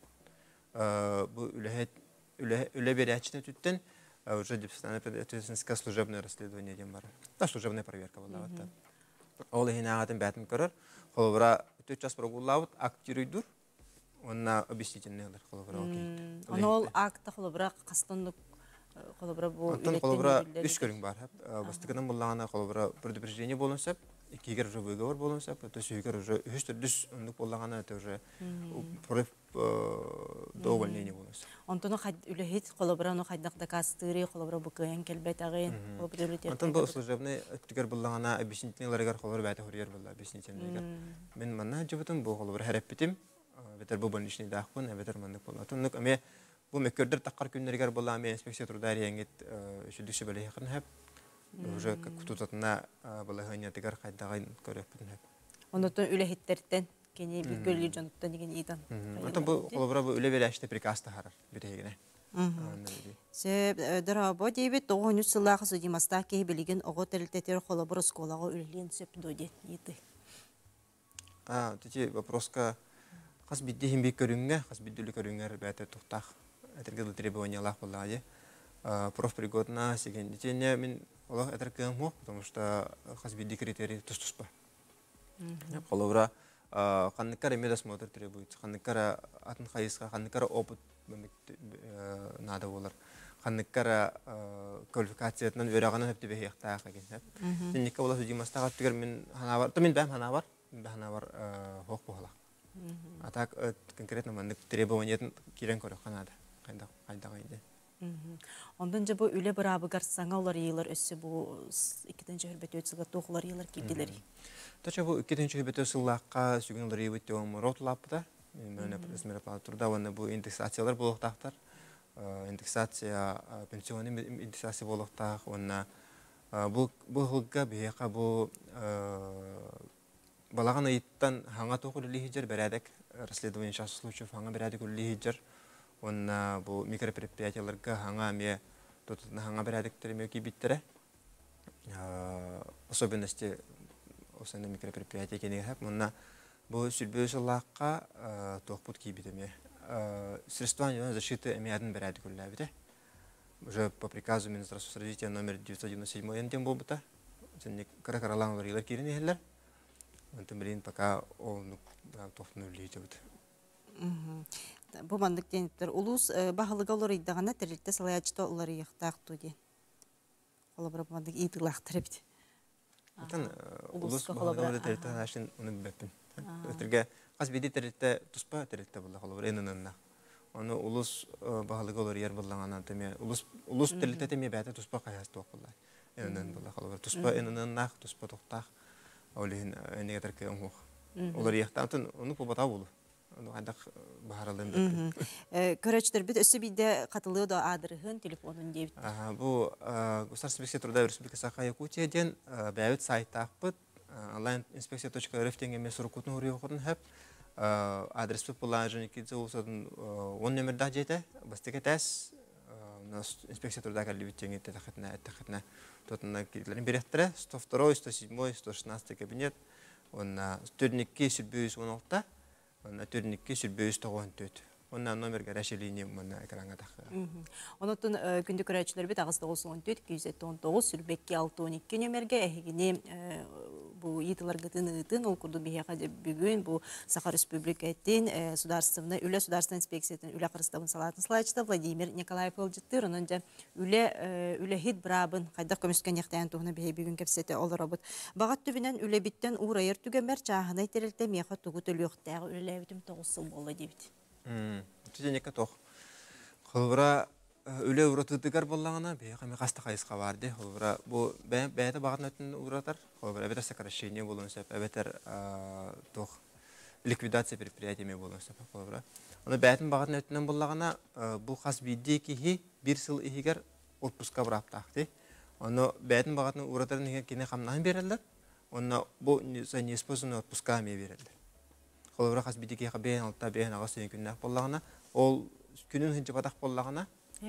бу үле үле үле берячне түттен уже департаментское служебное расследование дем бар та служебная проверка боллагата ол хинагатын бәтин көрөр холбара төрт час прогуллабыт акт жүрүйдүр онна объяснительныйлар холбара окей анол акта холбара кастандык холбара бу үлеттен холбара үч көрүң бар бастыгынан буллагана холбара предупреждение болонса икигер уже выговор болонса то сүйгер уже үч төрдүс ондук буллагана это уже против до увольнения болонса онтоно хад үлехит холбара но хайдак дакастыры холбара бу кыян келбет агы холбара үлетер антон бу служебный тигер буллагана объяснительныйлар холбара бәте хурьер булла объяснительныйлар мен манна жибутун бу холбара хараппетим бетер бу больничный дахпын бетер мандык болла тонук эме бу меккердер таккар күннергер булла ме инспекция труда реңет үчүдүксө беле якын хеп уже как тутатна балахanya тигер кайдагын көрөппүн хеп ондотон үлехиттерден кени бир көлү жонуттан деген идан антон бу холбара бу үле береште приказ тахар бирегине се драба дебит тогонү сылах судимаста ке билген ого телтетер холбара школага үлелен сеп доде иты а тити вопроска кас бидди хим бик көрүнгө кас биддүлү көрүнгөр бәте туктак этергел требованиялах булла профпригодна сеген дитене мен олар это кем потому что хазбиди критерии тустуспа. Холовра ханныкара медосмотр требуется, ханныкара атн хайска, ханныкара опыт надо болар, ханныкара квалификациятнан верагана хепти бехтаа хаген хеп. Тинникка болар димастага тигер мен ханавар, то мен бам ханавар, ханавар хок бохла. А так конкретно мандык требованиятын кирен көрө ханада. Кайда кайда кайда. Ondan önce bu üle beraber garsana olar yıllar össe bu ikinci hürbet ötsüge toğlar yıllar gidileri. Tabii bu ikinci hürbet ötsülakka sügünleri yıvıttı o rotlapta. Ben esmer platurda ve bu indeksasiyalar buluktaktar. Indeksasiya pensiyon indeksasiya buluktak. Bu bu hılga biyaka bu балаган айттан ханга тоқыр лихижер бередек расследование частных случаев ханга бередек лихижер онна бу микропредприятияларга ханга ме тотна ханга бередек теремеки биттере особенности осына микропредприятия кенеге хап онна бу сүрбөсөлакка тоқпут кибитеме средства защиты эмиадын бередек уллабите уже по приказу Минздравства развития номер девятьсот девяносто семь ентем болбута сенник каракаралан ларилар киринехлер Антамрин пока он тофну лежит. Бу мандык денептер улус бахылыга олар иддагана терилте салаячта олар яктак туди. Ола бир мандык идилактыр бит. Антан улус бахылыга терилте ашин уну беппин. Өтөргө каз биди терилте туспа терилте болла олар энененна. Onu ulus bahalığı olur yer bulağına teme ulus ulus dilde teme bәті tuspа қаяс тоқылай. Eninen bulla қалар. Tuspа eninen nақ tuspа тоқтақ. Олehen enege terke оңуқ. Олар яқтан onu побата болу. Onu адақ бахаралым бит. Көрәчләр бит өсі биде қатылығы да адырығын телефонын дебит. Бу Государственная инспекция труда Республики Саха-Якутияден бәйбіт сайттақ бит. онлайн инспекция точка эр эф теңеме сурукутун уриоқын хэп. Адрес предположение кидзе улсадын он номерда жете бастыка тәс инспекция труда калибит теңе тәхетне тәхетне тотына кидлерин береттире сто второй сто седьмой сто шестнадцатый кабинет он төртникке сүрбөйүз он алты он төртникке сүрбөйүз тогон төрт онна номерге рашелине мына экранга такы Онотун күндү көрәчләр бит агыс тогуз он төрт эки жүз он тогуз сүрбекке алты он эки номерге эхигине бу итыларгытын ытын ол курду бияга бүгүн бу Саха Республикатын сударственный үле сударственный инспекциятын үле кырыстабын салатын слайдчта Владимир Николаев олжыттыр онунжа үле үле хит брабын кайда көмүскөн яктан тугуна бие бүгүн кепсете олор бут багат түбүнөн үле биттен урайыр түгөмөр чагына терелте меха тугу төлөктөгү үле битим тогуз жыл болду дебит. Тиденеке тох. Холбра үле уротыдыгар боллагына бияга ме каста кайыска барды. Холбра бу бәйте багытын өтүн уратар. Холбра бета сокращение болон сеп, бетер тох ликвидация предприятиями болон сеп. Холбра. Аны бәйтин багытын өтүнөн боллагына бу хас бидди ки бир жыл игер отпуска браптакты. Аны бәйтин багытын уратарын кине камнан берелдер. Аны бу неиспользованный отпуска ме берелдер. Холбра хас бидди ки бен алта бен агас күннәк боллагына ол күнүн хинче батак боллагына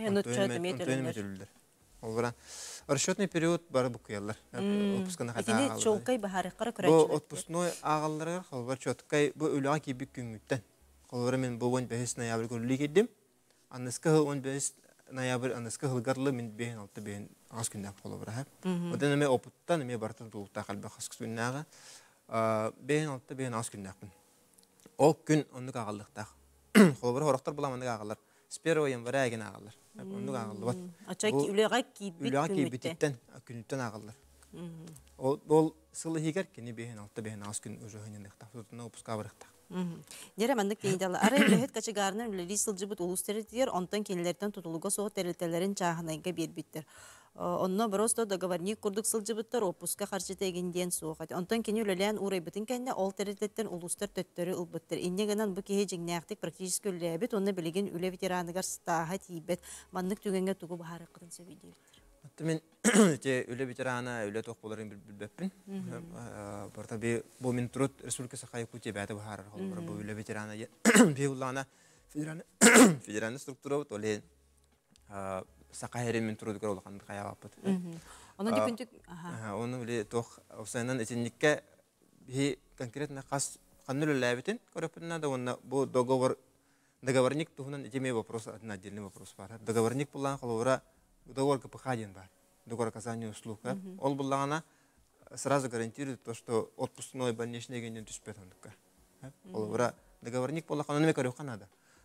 Антуэн Олбран. Расчетный период бары букыялар. Отпусканы хата агалар. Итини чолкай бахары кара көрәчүләр. Бу отпускной агалларга холбар чоткай бу үләгә кибик күңүттән. Холбар мен бу он беш ноябрь гөлли кидим. Анныска он беш ноябрь анныска хылгарлы мен бен алты бен аз күндә холбар һәп. Одан мен опыттан мен бартын булта калбы хас күннәгә. Бен алты бен аз күндә. Ол күн онны агаллыкта. Холбар хорактар буламын агаллар. С первого января ген агаллар. Онны агаллар. Ачак үләгә кибик Үләгә кибиттен күнүттен агаллар. Ол ол сылы хигер кини бен алты бен аз күн уже хынында тутуна опуска барыкта. Нере мандык дейдал. Ара үләһет качыгарны үләли сылжыбыт улустер онтан кинилерден тутулуга соғы терелтелерин чагынайга бербиттер. Онно просто договорник курдук сылжыбыттар опуска харчы тегинден соғат. Онтан кини үләлән урайбытын кенне ол терелтеттен улустер төттөрү ылбыттыр. Иннегенен бу кеhe жиңнәктик практически үләбит, онны билеген үлә ветераныгар стаха тибет. Мандык түгенгә тугу бахары кытын сөйдилер. Мен те үле ветерана үле тох боларын билбеппин. Барта бе бу мен труд республика Саха-Якутия бәте бахар холбар бу үле ветерана бе улана федеральный федеральный структура толе Саха-Херин мен труд горолган кая бапыт. Оны дикүнтүк аха оны үле тох осайнан этинникке бе конкретно кас каннул лабитин корапына да оны бу договор договорник тухунан этиме вопрос один отдельный вопрос бар. Договорник булган холбара договор КПХ-ден бар. Договор оказания услуг. Он был сразу гарантирует то, что отпускной больничный генен түспет ондукка. Ол договорник был он не корюха надо.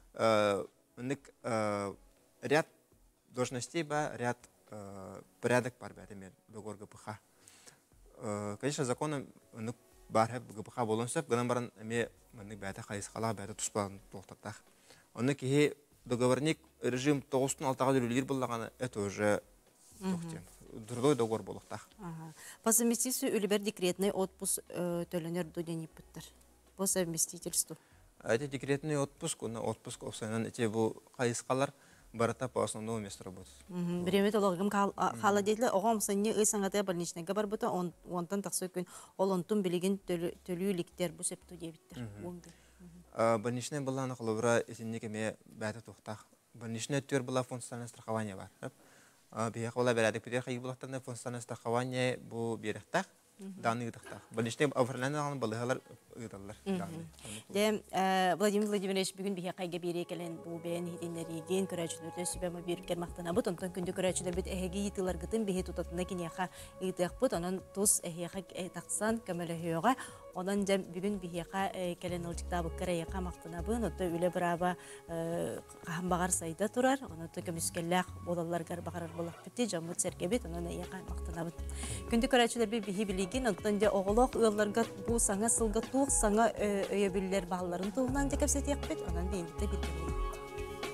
Ряд должностей ба, ряд порядок бар бәтемен договор КПХ. Конечно, законом бар КПХ болонсап, гынан баран эме мындык бәте кайыскала бәте туспан токтактак. Оны ки договорник режим тогуздун алтыга дүрүлөр буллаганы это уже токтем. Другой договор болуктак. Ага. По совместительству үлбер декретный отпуск төлөнөр дудени пыттыр. По совместительству. Это декретный отпуск, он отпуск осанан эти бу кайыскалар барата по основному месту работы. Время тологым хала дейле огом сынны ысаңата больничныйга бар бута он онтан таксы күн ол онтун билеген төлүүлүктер бу септу дебиттер. Больничный была на холобра, если не кеме бета тухтах. Больничный тюр была фонд социального страхования бар. Биехала берады приехали была там фонд социального страхования бу берехтах, данные тухтах. Больничный оформление было халар идаллар. Де Владимир Владимирович бүгүн биехайга берекелен бу бен хидинлерген көрөчүлөрдө сүбөмө берген мактана бут онтон күндү көрөчүлөр бит эһеги итылар гытын бихе тутатына кинеха идэх бут анан тус эһеха таксан камелехөга Ondan jam bugün biheka kelen olcukta bu karaya maqtana bu notto üle brava qahambagar sayda turar onu to kömüskellah bolallar gar baqarar bolaq bitti jamut serkebet onu yaqa maqtana bu gündü körəçilər bir bihi biligin ondan ja oğloq ıllarga bu sana sılga tuq sana öyebiller balların tuğundan jakapset yaqbet ondan beyinde bitti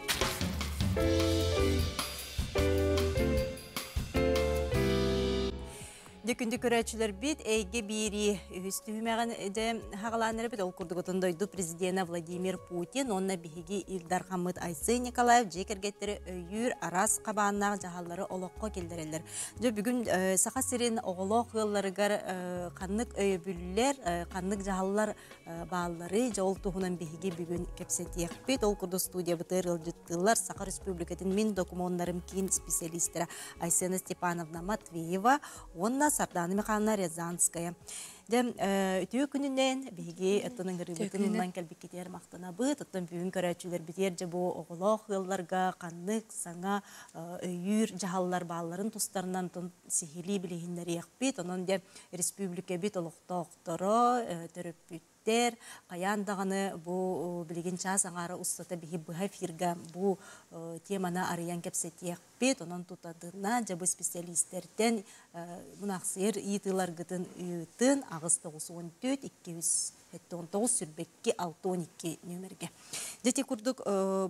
Дүкүндү көрәчүлөр бит эйге бири үстүмәгән эде хагаланыр бит ол курдугутун дойду президент Владимир Путин, онна биһиги Илдар Хамыт Айсы Николаев жекергеттери өйүр арас кабааннак жаһаллары олокко келдерелер. Жо бүгүн саха сирин оголок ылларыгар каннык өйбүллер, каннык жаһаллар баалары жол туһунан биһиги бүгүн кепсетиек бит ол курду студия бытыр ылжыттылар Саха Республикатын мин докумоннарым кийин специалисттера Айсена Степановна Матвеева, онна Сардана Михайловна Рязанская. Дем үтүү күнүнен биги аттының гырыбытынан келбик кетер мактана быт, аттан бүгүн көрөчүлөр битер же бу оголок ылларга каннык саңа өйүр жаһаллар бааларын тустарынан тон сихили билихиндер якбит, онон де республика бит олоктокторо төрөппүт тер каяндаганы бу билген час аңары устата биһи быһа фирга бу теманы арыян кепсетиек бит, онон тутадына жабы специалисттерден мунаксыр ийтылар гытын ыйтын агыс тогуз он төрт эки жүз он тогуз сүрбекки алты он эки нөмерге. Дети курдук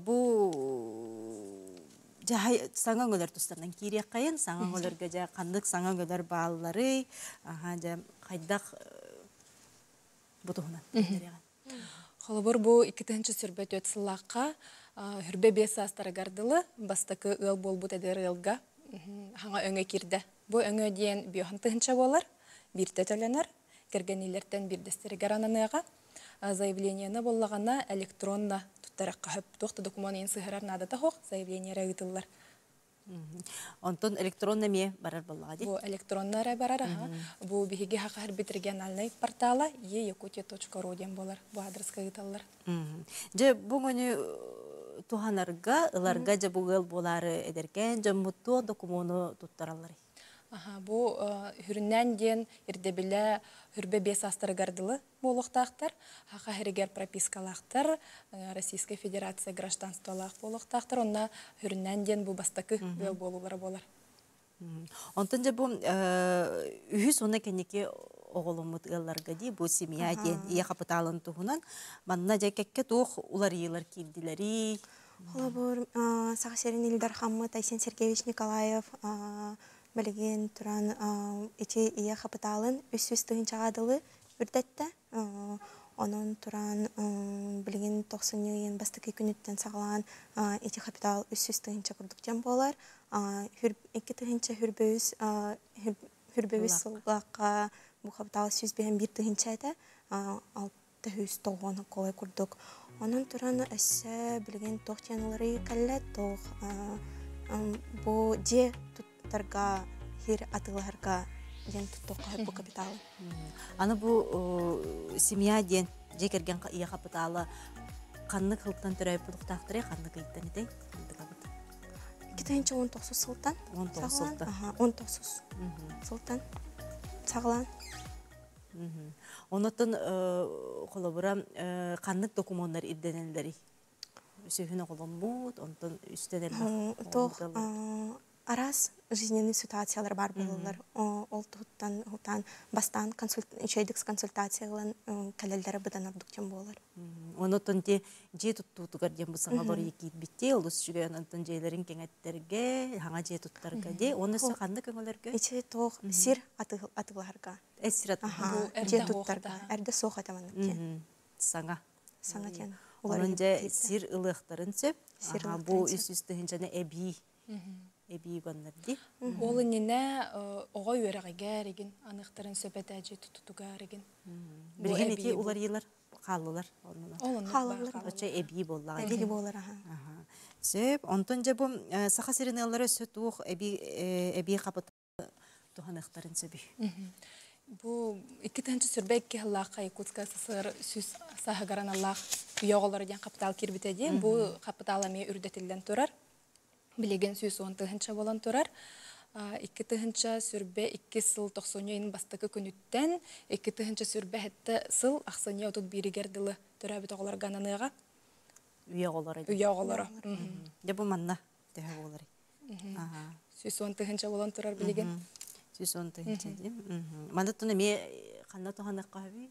бу жай саңа гөлөр тустардан кирек кайын, саңа гөлөргө жа кандык саңа гөлөр баалары, аха жа кайдак бутугунан. Холобор бу икитенчи сүрбет өтсыллакка хүрбе бес астары гардылы бастакы ыл болбут эдер ылга хаңа өңө кирде. Бу өңө диен биохантыгынча болар, бирте төленер, кергенилерден бирдестери гарананыга заявленияны боллагана электронна туттаракка хөп тохта документ сыгырар надата хок заявление рагытыллар. Онтон электронна ме барар боллага ди. Бу электроннара барар, бу биһиги хакар бит региональный портала е якутия точка ру ден болар. Бу адреска гыталлар. Же бугуну туханарга, ыларга же бугыл болары эдеркен, же мутту документу туттаралар. Аха, бу хүрүннән ден ирдебиле хүрбе бес астары гардылы болуктактар, хака херигер пропискалактар, Российская Федерация гражданстволак болуктактар, онна хүрүннән ден бу бастакы бел болулары болар. Онтон же бу үһүс онна кенеке оголумут ылларга ди, бу семья ден ия капиталын туһунан, манна жекекке тух улар йылар кирдилери. Холобур Сахасерин Илдар Хамыт Айсен Сергеевич Николаев Билген туран эти ия капиталын үс-үс тыгынчагадылы үрдәтте. Онон туран билген токсон йын бастыкы күнүттен сагалан эти капитал үс-үс тыгынча курдуктен болар. эки тыгынча хүрбөбүз хүрбөбүз сылгакка бу капитал сүз бен бир тыгынча эте. Алты жүз тогон колой курдук. Онон туран эссе билген токтянлары каллет тох бу же тарга хир атыларга ден туттокка бу капиталы. Аны бу семья ден жекерген ия капиталы каннык кылтан төрөйүп туктактыры каннык ыйттан этей. эки тыгынча он тогуз сылтан. он тогуз сылтан. Аха, он тогуз сылтан. Саглан. Онотон колобура каннык документтар ирденелдери. Сөйүнө коломбут, онтон үстенелер. Тох арас жизненный ситуациялар бар болулар. Ол туттан хутан бастан консультациядык консультациялан келелдери быдан ардыктан болар. Онотон те же туттугар дем бусаңа лор екит битте, ол үсчүгө онтон жейлерин кеңеттерге, хаңа же туттарга де, онысы кандай көңөлөргө? Ичи тох сир атыгларга. Эсир атыгларга. Же туттарга. Эрде сох атаманы те. Саңа. Саңа тен. Онон же сир ылыктарын сөп. Бу үс-үстүн жана эби. Эби гоннар ди. Ол инене ого үйрәгәгә реген, аныктарын сөпәтә же тутутуга реген. Билген эти улар йылар каллылар. Каллылар. Оча эби боллага ди болар аха. Сөп, онтон же бу саха сиренеллары сөтух эби эби капыт туханыктарын сөби. Бу икитенче сүрбекке халлакка Якутска СССР сүз сагараналлах уяголар дигән капитал кирбите ди. Бу капитал эме үрдәтелдән турар. Билеген сүз он тыгынча болан турар. Икки тыгынча сүрбе икки сыл токсон йын бастакы күнүттен, икки тыгынча сүрбе хетте сыл аксыня отук биригердилы төрәбе тоголар гананыга. Уяголар. Уяголар. Де бу манна те болар. Ага. Сүз он тыгынча болан турар билеген. Сүз он тыгынча ди. Манда туна ме кандай тоханыкка хаби?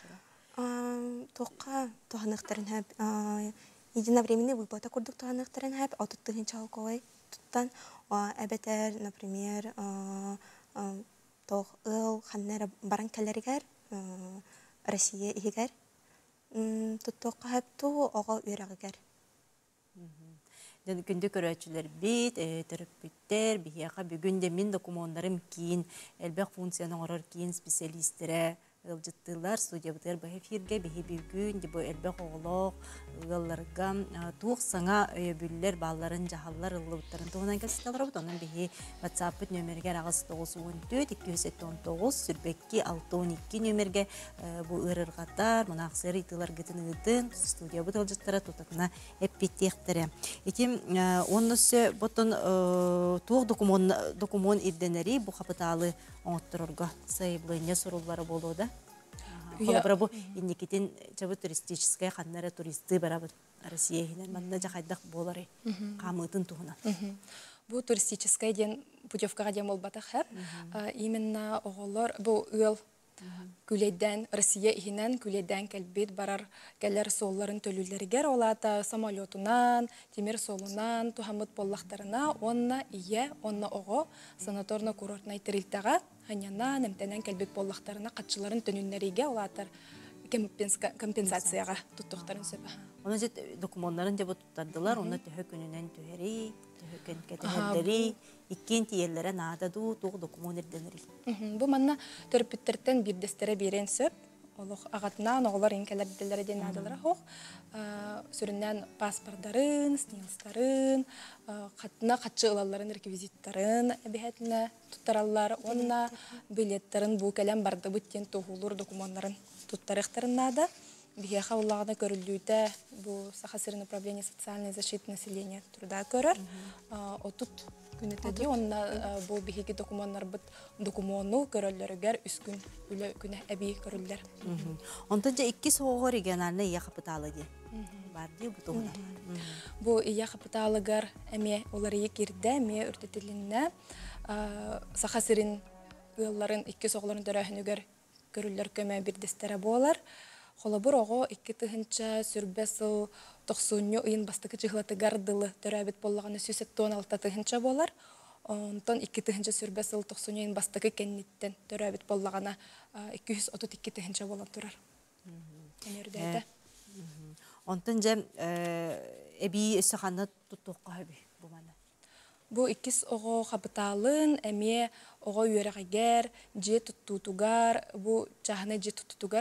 Тоққа тоханыктарын хаб единовременный выплата курдук тоханыктарын хаб отут тыгынча алколой туттан әбетер, например, тох ыл ханнара баран калеригер Россия игер туттуққа хапту оға үйрәгігер. Күнді көрәтшілер бейт, түріппіттер, бейеға бүгінде мен документарым кейін, әлбәқ функцияның орыр кейін специалистері, ылжыттылар, студия бұтыр бұл эфирге бейі бүгін, бұл әлбәқ оғылық, ұғыларға туық саңа өйебілер, балларын, жағалар, ұлы бұттарын туғынан кәсіталар бұд, оның бейі WhatsApp-ы нөмірге ағыз тоғыз он төрт екі жүз он тоғыз, сүрбәкке алты он екі нөмірге бұл ұрырғаттар, мұнақсыр итылар гітін ұйтын, студия бұд ылжыттары тұтатына әппеттектірі. Етім, онысы бұтын туық документ ирденері бұл қапыталы оңыттырырға сайыблыне сұрулары болуды. Қолабыра бұл иннекетін жабы туристическая қаннары туристы барабы Россиягінен. Манда жақайдақ болары қамытын туғына. Бұл туристическая ден путевкаға ден бол батақ әр. Именно оғылар бұл ұл күлейден, Россия ихінен күлейден кәлбет барар кәлер солларын төлілергер. Олата самолетунан, темір солунан, тухамыт боллақтарына, онна ие, онна оғы санаторна курортна иттерілтаға, ханьяна, немтенен кәлбет боллақтарына қатшыларын төнінлеріге олатар компенсацияға тұттықтарын сөпі. Оны жет документтарын деп тұттардылар, оны түхі күнінен түхері, түхі күн кәтігерлері, иккен тиерлері нададу туғы документ ерденері. Бұл манна төріпіттерден бірдестері берен сөп, ағатынан оғылар енкелерделері ден надалары хоқ, сүрінен паспордарын, снилстарын, қатына қатшы ұлаларын, реквизиттарын әбіхетіне тұттаралар, онына билеттерін бұл кәлем барды бүттен тұғылыр документтарын тұттарықтарын нада. Бихеха улағына көрілдүйді бұл Сахасырын управление социальной защиты населения труда көрір. Отут күнетеді, онына бұл бихеге документтар бұд документу көрілдерігер үскін үлі күні әбей көрілдер. Онтан жа икки соғығы региональны ия қапыталы де? Бар де бұтығына? Бұл ия қапыталығыр әме олары екерді, әме үртетілініне Сахасырын ұлларын икки соғыларын төрәхінігер көрілдер көмі бірдестері болар. Холобур оғы икки тыхынча сүрбесіл тоқсуыню ұйын бастықы жығылаты гардылы төрәбет болағаны сүсет тон алта тыхынча болар. Онтон икки тыхынча сүрбесіл тоқсуыню ұйын бастықы кәннеттен төрәбет болағана икки жүз отыз икки тыхынча болан тұрар. Онтон жа әбей өсі қаны тұттуққа өбі бұманы? Бұл иккис оғы қабыталын, әме оғы үйеріғігер, же тұттутугар, бұл жағына же тұттутугар.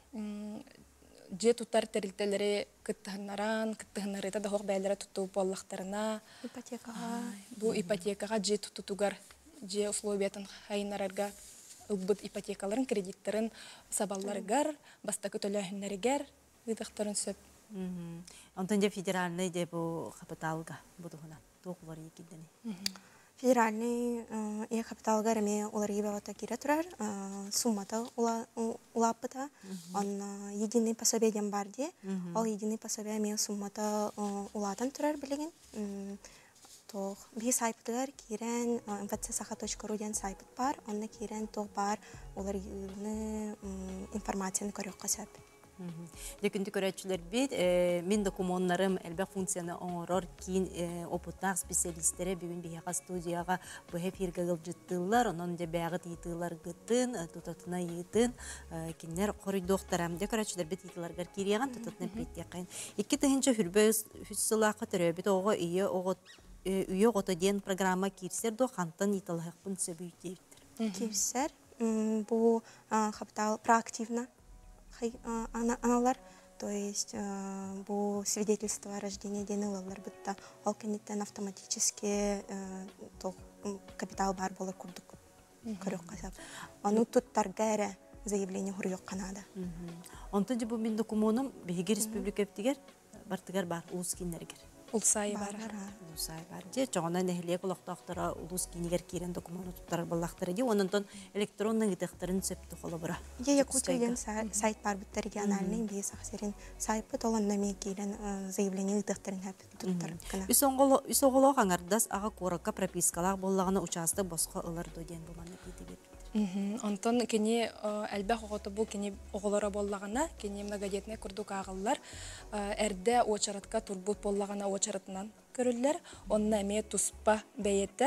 Же туттар тәрілтелері күттіғынаран, күттіғынарыта да хоқ бәлері тұтту боллақтарына. Ипотекаға. Бұл ипотекаға же тұттутугар, же условиятын хайынарарға ұлбыт ипотекаларын, кредиттерін сабаларығар, бастақы төләхінлерігер, ұйдықтарын сөп. Онтан же федеральный де бұл қапыталға бұдығына тоқылары екендені? Федеральный ия капиталга реме олар ебавата кире турар, суммата улапыта, он единый пособиеден барди, ол единый пособие ме суммата улатан турар билеген. То би сайптыгар кирен эм вэ цэ саха точка ру ден сайпыт бар, онна кирен то бар олар информацияны көрөк касап. Лекінді көрәтшілер бет, мен документтарым әлбәқ функцияны оңырыр кейін опытнақ специалистері бүгін бейеға студияға бұхеп ергігіл жыттылар, оның де бәғыт етілер ғыттын, тұтатына етін, кенлер қорыйдоқтар әмде көрәтшілер бет етілергер кереған тұтатына бетте қайын. Екі тұхынша хүрбе хүссілақы түрі бет оғы үйе ғоты ден программа керсер до қантан етіліғықпын сөбі үйтеуіттір. Керсер, бұл қаптал проактивна. Аналар, то есть bu свидетельство о рождении денылалар бытта ол кенеттен автоматически капитал бар болар курдук көрөк касап. Аны туттарга эре заявление хурюк канада. Онтон же бу мен документум беги республика эптигер бартыгар бар улус киндергер. Улсай бар. Улсай бар. Же жоғынан нәхіле құлақтақтыра улус кинигер керен документы туттар баллақтыры де, онын электронның гитақтарын сөпті қолы бұра. Е, Якутия сайт бар бұтты региональный, бейі сақсерін сайпы толан нәме керен заявление гитақтарын туттар. Үс оғылы қаңардас аға қорыққа пропискалақ болағына участы босқа ұлар дөден бұманы бейді Антон кені әлбәқ оғыты бұл кені оғылары боллағына, кені многодетіне күрдік ағылар, әрді очаратқа турбут боллағына очаратынан көрілер. Онына әме тұспа бәйетті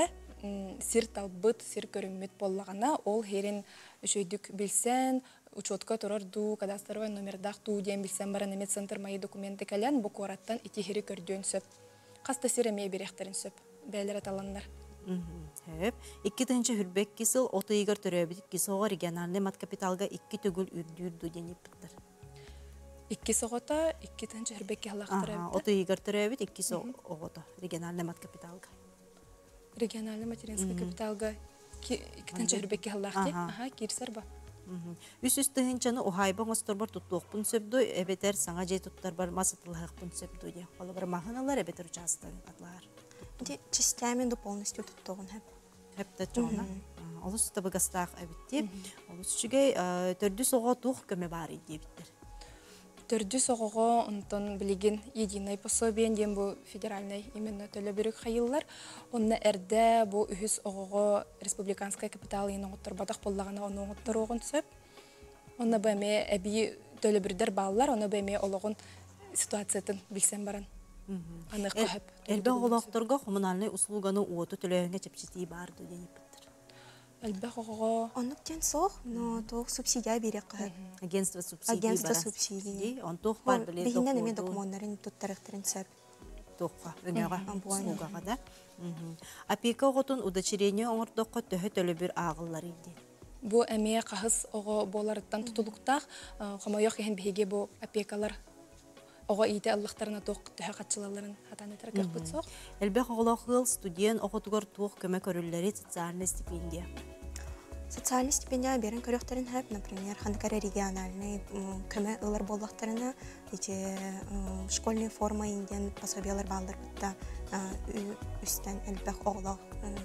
сир талбыт, сир көрүммүт боллагана ол херин өшөйдүк билсен, учетка турар ду, кадастровый номердах ду ден билсен бара немет центр мои документы калян, бу кораттан ити хери көрдөн сөп. Каста сир эмей беректерин сөп, бәлер аталаннар. Хөп, икки тыгынчы хүрбек кисыл, отыйгар төрөбүдік кисоға региональный мат капиталга икки төгүл үрдүрдү денеп биттер. Икки соғота, икки тыгынчы хүрбекке халақтыр Ага, отыйгар төрөбүд, икки соғота региональный мат капиталга. Региональный материнский капиталга икки тыгынчы хүрбекке халақтыр. Ага, кирсер ба. Үс-үс тыгынчаны ухайбан остор туттуқпун сөбдө, эбетер саңа жей туттар бар масытылыqпун сөбдө де. Олы бір махыналар эбетер участын атлар. Частями до полностью туттуғын хэп. Хэпті жоғына. Олыс табы гастақ әбітті. Олыс үшігей төрді соға туқ көмі бар еді біттір. Төрді соғыға онтон білеген единый пособиен ден бұл федеральный именно төлі бүрік қайылар. Онна әрді бұл үхіз оғыға республиканская капитал ең оғыттыр батақ болағына оны оғыттыр оғын сөп. Онна бәме әбі төлі бүрдер балылар, оны бәме олығын ситуациятын білсен баран. Анық қағып. Әлбә олақтырға коммунальный услуганы уоты төлөңе чепчети барды денеп биттер. Әлбә оғыға... Онық ден соқ, но тоқ субсидия берек қағып. Агентство субсидий Агентство бара. субсидий. Он тоқ бар біле тоқ Бейінен әме документтарын туттарықтырын сөп. Тоққа, өңеға, услугаға да. Опека оғытын удочерение оңырдоққа төхі төлі бір ағылар еді. Бұ әме қағыз оғы боларыттан тұтылықтақ, қамайық ехен бейге бұ опекалар оға иде аллахтарына тоқ төхі қатшылаларын хатаны тәркіқ бұтсоқ. Әлбәқ оғылақыл студент оғытығыр тоқ көмі көрілері социальный стипендия. Социальный стипендия берін көріқтерін әп, например, хандыкары региональный көмі ұлар боллақтарына, школьный форма инден пособиялар балдар бұтта үстен әлбәқ оғылақ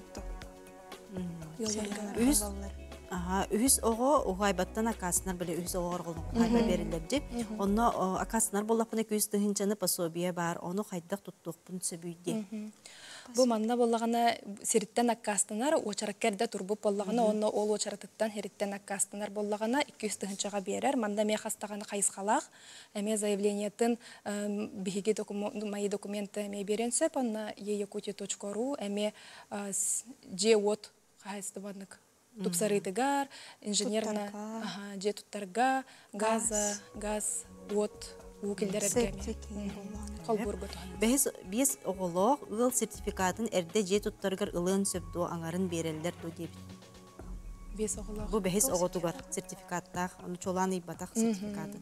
Йоллар. Ага, үхіс оғы ұғайбаттан акасынар біле үхіс оғыр қолын ұғайба берілер деп. Оны акасынар болақпын екі үз тұхынчаны пособия бар, оны қайдақ тұттуқпын сөбүйде. Бұ манна болағына серіттен аккастанар, очараккерді тұрбып болағына, оны ол очараттыттан серіттен аккастанар болағына екі үз тұхынчаға берер. Манда ме қастағаны қайысқалақ, әме заявлениетін бігі мои документы әме берен сөп, онна еекути точка ру әме же от қайысты баднық. Тупсарытыгар, инженерна, же туттарга, газа, газ, вот, укелдер әргеме. Қолбургы тұғын. Бес оғылық ұл сертификатын әрді же туттаргар ұлын сөпді аңарын берелдер дөдеп. Бес оғылық. Бұл бәхес оғытуғар сертификаттақ, оны чолан ибатақ сертификатын.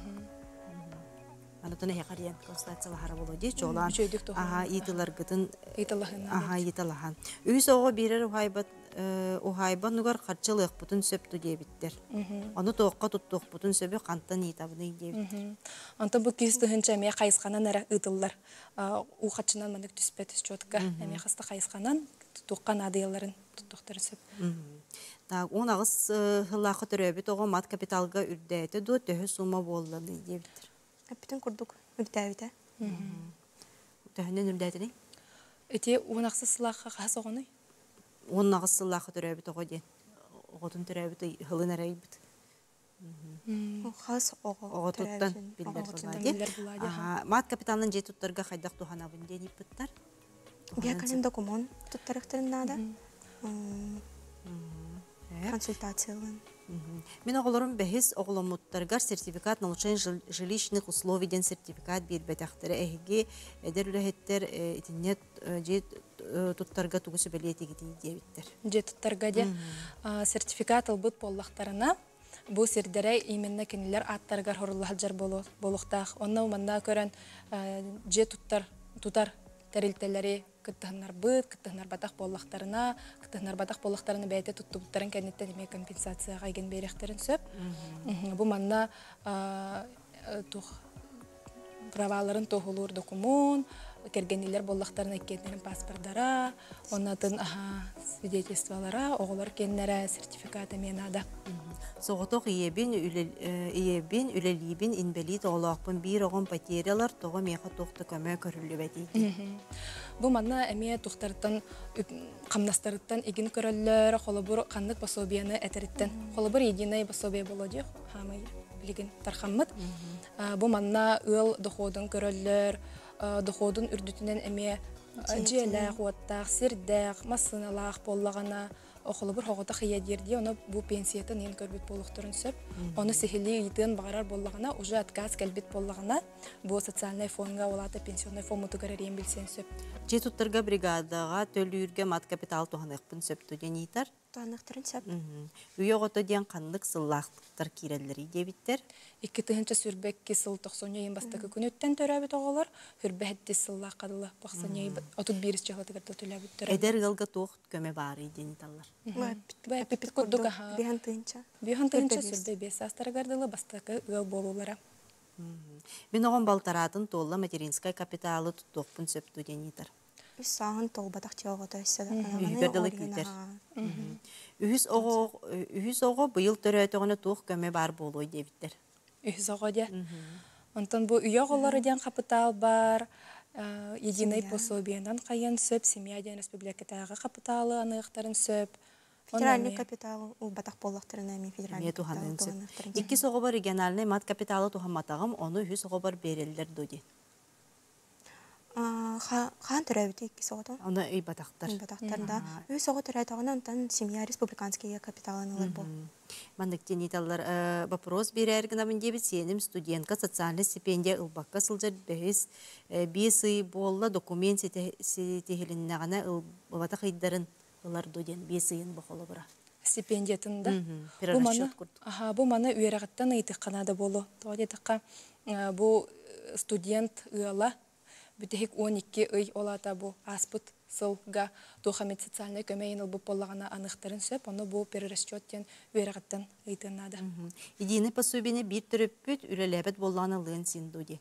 Анатона яқариян конституциялы хара болу дей, чолан итылар гытын итылахан. Үйс оғы берер ұғайбан ұғар қарчылық бұтын сөпту дебіттер. Оны тоққа тұттуқ бұтын сөбі қанттан етабыны дебіттер. Антон бұл күйісті хүнчі әме қайысқанан әрі ұтылар. Уқатшынан мандық түспет үстіотқа әме қасты қайысқанан тұтуққан адыяларын тұттуқтары сөп. Он ағыз ғылақы түрөбіт оғы мат капиталға үрдәйті ду төхі сума болуны дебіттер. Бүтін күрдік үрдәуді. Төхінен үрдәйтіні? Өте оңақсы сылаққа қас оғыны? Оңақсы сылаққа түрәбіт оғы ден. Оғытын түрәбіт ғылын әрәй біт. Қас оғы тұттан білдер болады. Мат капиталынан жет тұттарға қайдақ туғана бүнден епіттар? Бекалин документ тұттарықтарын нада? Консультациялын. Мен оғылырым бәхіз оғыламуттарғар сертификат на улучшение жилищных условий ден сертификат бейт бәтәқтері әйге әдер үләхеттер етінет жет тұттарға тұғысы бәлеті кетейді дебіттер. Жет тұттарға де сертификат албыт боллақтарына бұл сердері именно кенелер аттарғар хоруллахал жар болуқтақ. Онна уманда көрін жет тұттар тәрілтелері кыттығынар бұд, кыттығынар батақ боллақтарына, кыттығынар батақ боллақтарына бәйті тұттықтарын кәнеттен еме компенсацияға еген беректерін сөп. Бұл манна праваларын тоғылыр документ, кергенелер боллақтарына кентерін паспордара, онатын свидетельстволара, оғылар кеннері сертификаты мен ада. Соғытық иебін, үлелейбін, инбелит оғылақпын бір оғын потерялар тоғы меға тоқты көмі көрілі бәдейді. Бұл манна әме тоқтарыттан, қамнастарыттан егін көрілілер, қолыбыр қандық басобияны әтіріттен. Қолыбыр единай басобия болады, хамай білген тарқаммыд. Бұл манна ұл доходын көрілілер, доходун үрдүтүнен эме жиэлээх, уаттаах, сирдээх, массыналаах боллагана охолобур хогота хыя дерди, оны бу пенсиятын ен көрбүт болуктурун сөп. Оны сихили итын багарар боллагана, уже отказ келбит боллагана, бу социальный фонга олата пенсионный фон мутугара рем билсен сөп. Жетуттарга бригадага төлүүргө мат капитал туханыкпын сөптү денитер. Туанныктарын сөп. Үйөгөтө ден канлык сыллаактар кирелleri дебиттер. Икки тыгынча сүрбекки сыл токсоня ен бастакы күнөттен төрөбүт оголор, хүрбэхетти сыллаак кадылы баксаня отут бирис жагатыгар төлөбүт төрөбүт. Эдер гылга туох көмө бары дениталлар. Бай пипит курдук аха. Бихан тыынча. Бихан тыгынча сүрбе бес астаргардылы бастакы ыл болулара. Мен огон балтаратын толла материнская капиталы туттуокпун сөптү денитер. Үс сағын толбатақ теоғыта өссі. Үйгерділі күйтер. Үхіс оғы бұйыл төрөтіғыны туық көмі бар болуй дебіттер. Үхіс оғы де. Онтан бұл үйе оғылары ден капитал бар, единый пособиянан қайын сөп, семья ден республикатағы капиталы анығықтарын сөп. Федеральный капитал ол батақ боллақтарына мен федеральный капитал боллақтарын. Икки соғы бар региональный мат капиталы тухаматағым, оны үхіс оғы бар берелдер доди. Хан төрәбіті екі соғыда? Оны үй батақтар. Үй батақтарында. Үй соғы төрәтіғына онтан семья республиканские капиталынылар бол. Мандық дениталар вопрос берәргін амын дебіт сенім студентка социальный стипендия ұлбаққа сылжар бәйіз бес үй болла документ сетехіліннағана ұлбатақ үйдарын ұлар доден бес үйін бұқылы бұра. Стипендиятында. Бұл маны үйерағыттан ұйтық қанады болу. Бұл студент ұяла бүтехик он икки ый олата бу аспыт сылга тухамет социальный көмейін ылбып болағана анықтарын сөп, оны бу перерасчеттен үйерағыттан ыйтынады. Идейні пособине бір түріппіт үрелебет болағана ылын синдуди?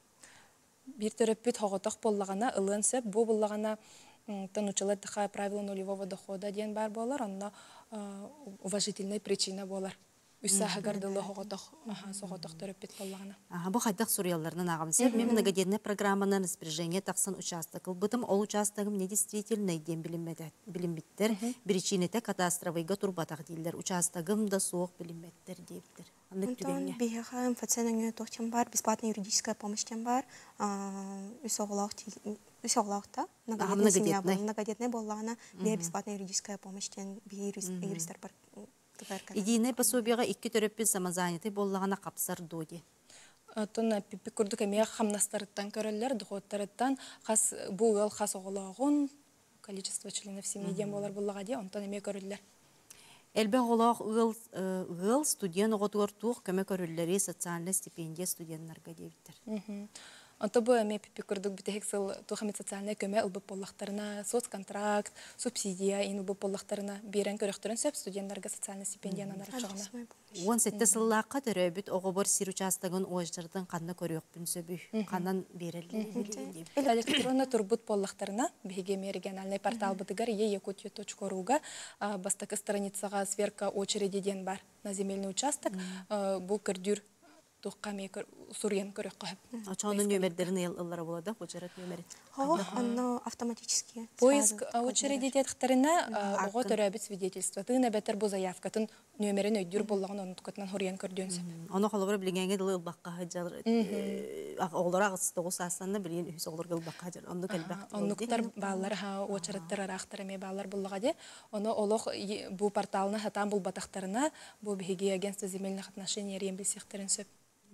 Бір түріппіт хоғытақ болағана ылын сөп, бу болағана танучылар дыха правила нулевого дохода ден бар болар, онна уважительный причина болар. Үссаха гардылы хоғытақ, соғытақ түріппет болағана. Бұл қайдақ сурьяларынан ағымсы. Мен многодетный программанан распоряжение тақсын участок. Бұтым ол участогым не действительно ден білімбеттер. Причинеті катастровыйға турбатақ дейлер. Участогым да соқ білімбеттер дейптер. Антон, бейіға МФЦ-нің тоқтен бар, бесплатная юридическая помощьтен бар. Үс оғылақта, многодетный болағана, бейі бесплатная юридическая помощьтен бейі юристер бар. Идейный пособияға икки төрөппен самозаняты боллағана қапсар доди. Тонна пипи күрдік әмея қамнастарыттан көрілер, дұғыттарыттан бұл ел қас оғылағын количество членов семейден болар болаға де, онтан әмея көрілер. Әлбе оғылақ ұғыл студент оғытуар туық көмі көрілері социальный стипендия студенттарға дейбіттір. Онто бұл әме пипи күрдік бітехек сыл тухамет социальный көмі ұлбып боллақтарына, соцконтракт, субсидия, ин ұлбып боллақтарына берен көріқтірін сөп студенттарға социальный стипендияны нарықшығына. Он сетте сыллаққа төрөбіт оғыбыр сир участагын ойжырдың қанна көріқпін сөбі, қаннан берелі. Электронна турбут боллақтарына беге региональный портал бытыгар е якутия точка руга бастакы страницаға сверка очередеден бар на земельный участок. Бұл көрдүр Тухками сурьян көрөк кап. Ачаның нөмердерин ыллары болады, очерет нөмери. Хо, оно автоматически. Поиск очередитеттерине ого төрөбүт свидетельство. Тыны бетер бу заявкатын нөмерин өйдүр боллаган онуткатан хорьян көрдөнсө. Аны халыбыр билгенге дылы ылбакка хаҗар. Олар агысты госасында билген үс олар ылбакка хаҗар. Онды калбак. Онуктар баллар ха очереттер арахтар эме баллар буллага де. Оны олох бу порталына хатан бул батактарына бу биге агентство земельных отношений рембил секторын сөп.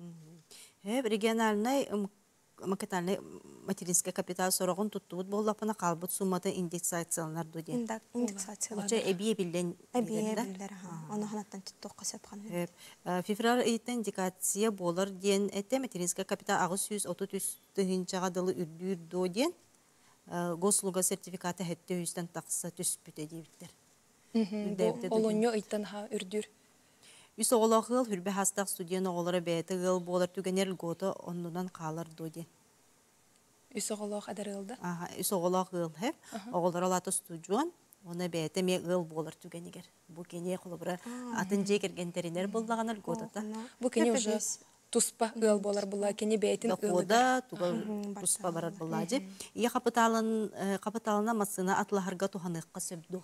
Региональный макетальный материнский капитал сорогун туттубут боллапына калбыт сумматы индексациялар дуди. Индексациялар. Оча эбие билен. Эбие билер ха. Аны ханаттан туттук касапкан. Февраль айында индикация болар ден эте материнский капитал агыс жүз отуз үч тыгынчага дылы үрдүр доден госуслуга сертификаты хетте жүздөн такса түспүтө дейбиттер. Олоньо ыйтан ха үрдүр. Үс оғылағыл хүрбе хастақ студент оғылары бәйті ғыл болар түгенер ғоты онынан қалар доди. Үс оғылақ адар ғылды? Үс оғылағыл хеп. Оғылар алаты студент, оны бәйті ме ғыл болар түгенегер. Бұ кене құлыбыра атын жекергентерінер болдағанар ғотата. Бұ кене уже туспа ғыл болар бұла, кене бәйтін ғылыдар. Туспа барар бұла же. Ие қапыталына масына атлахарға туханыққа сөбді.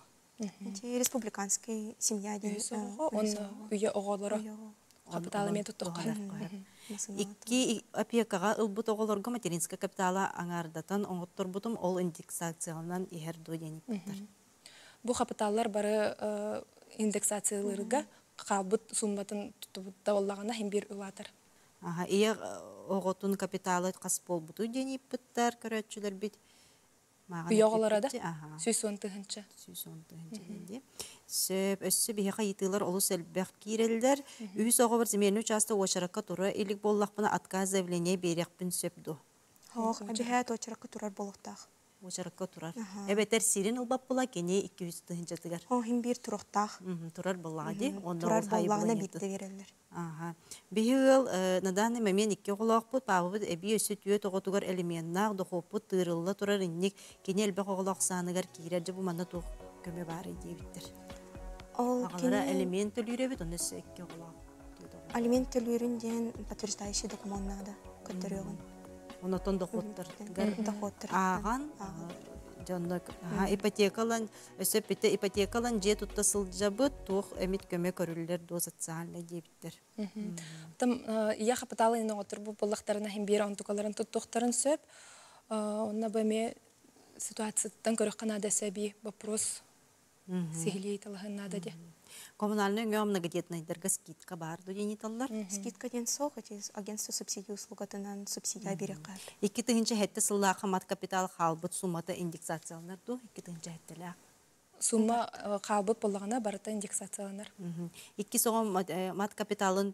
Республиканский семья. Он уйа оғалары. Капиталы мен тұттыққа. Икки опекаға ылбыт оғылырға материнска капитала аңардатан оңыттыр бұтым ол индексациялынан ихер дойденіп біттір. Бу капиталлар бары индексацияларга кабыт сумматын тутубутта боллагана хем бир улатыр. Аха, ие оғытын капиталы қас болбуту деніп біттер көрәтшілер бит. Уяғалара да? Сүйс он тыгынча. Сүйс он тыгынча денде. Сөп, өссі бейқа етілер олы сәлбәқ кейрелдер. Үйіс оғы бір земелі участы очараққа тұры елік боллақпына атқа зәвлене берекпін сөпді. Хоқ, әбіхәт очараққа тұрар болықтақ. Очараққа тұрар. Әбәтер сирен ұлбап бола кене екі жүз тыгынча тыгар. О, хем бир тұрықтақ. Тұрар боллағады. Тұрар боллағына битті верелер. Бейіл, наданы мәмен икі оғылақ бұд, бабы әбі өсі түйе тоғытығар әлеменнақ, доқопы тырылы тұрар иннек, кене әлбәқ оғылақ саңығар кейрерді бұл маңна тоқ көме бары дейбіттір. Ағалара элемент төлүйрі бет, оны өсі икі оғылақ. Алимент төлүйрін ден подтверждающий документнады көттіріғын. Оны тон доқоттыр. Доқоттыр. Аған, жонлық, ипотекалан, өсі бітті ипотекалан же тұтта сылджабы, тоқ әмет көме көрілер до социальный дейбіттір. Там ия капиталы ины отыр бу боллактарына хем бир антукаларын туттуктарын сөп. Онна беме ситуациядан көрөк канада сәби вопрос сихилей талахына да де. Коммунальный өңөм многодетныйдерге скидка бар до дениталлар. Скидка ден соқ, агентство субсидий услугатынан субсидия берек қап. Икки тыгынча хетте сылла қамат капитал халбыт суммата индексацияланар ду, икки тыгынча хеттелі. Сумма қалбыт болағына барыта индексацияланар. Икки соғын мат капиталын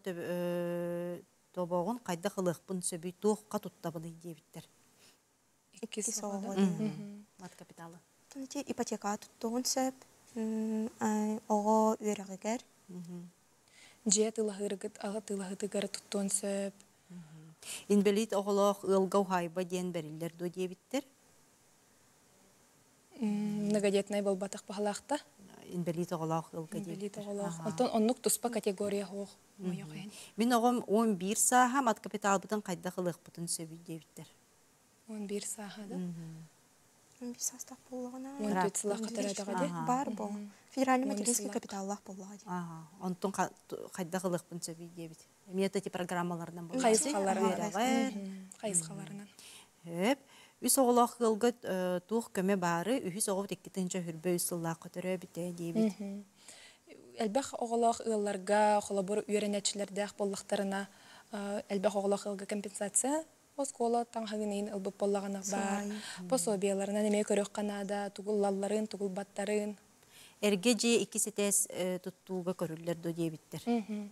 тобоғын қайда қылықпын сөбей туыққа тұттабыны дейбіттер. Икки соғын мат капиталы. Төнте ипотека тұттуғын сөп, оғы өріғігер. Же тылағырғыт, аға тылағытығары тұттуғын сөп. Инбелит оғылық ылғау хайба ден бәрілер до дейбіттер. Многодетный был батах пахлахта. Инбелит оғылақ ылға дейбіттер. Инбелит оғылақ. Антон оннук туспа категория хоқ. Мен оғым он бир саха мат капитал бұтын қайда қылық бұтын сөбей дейбіттер. он бир саха да? он бир састақ болуғына. он төрт сылақ қатарадыға де? Бар бұл. Федеральный материнский капиталлақ болуға де. Онтон қайда қылық бұтын сөбей дейбіт. Методи программаларынан болуға. Қайысқаларынан. Үс оғылақ қылғыт туық көме бары, үхіс оғыт екітінші хүрбі үсіллақ көтірі біте дейбіт. Әлбәқ оғылақ ұлларға, қолабыр үйренетшілердәқ боллақтарына әлбәқ оғылақ ұлға компенсация оскола таңғығынайын ұлбып боллағына бар. Пособияларына неме көрек қанада, тұғыллаларын, тұғылбаттарын. Әрге же икісетес тұттуға көрілер до дейбіттер.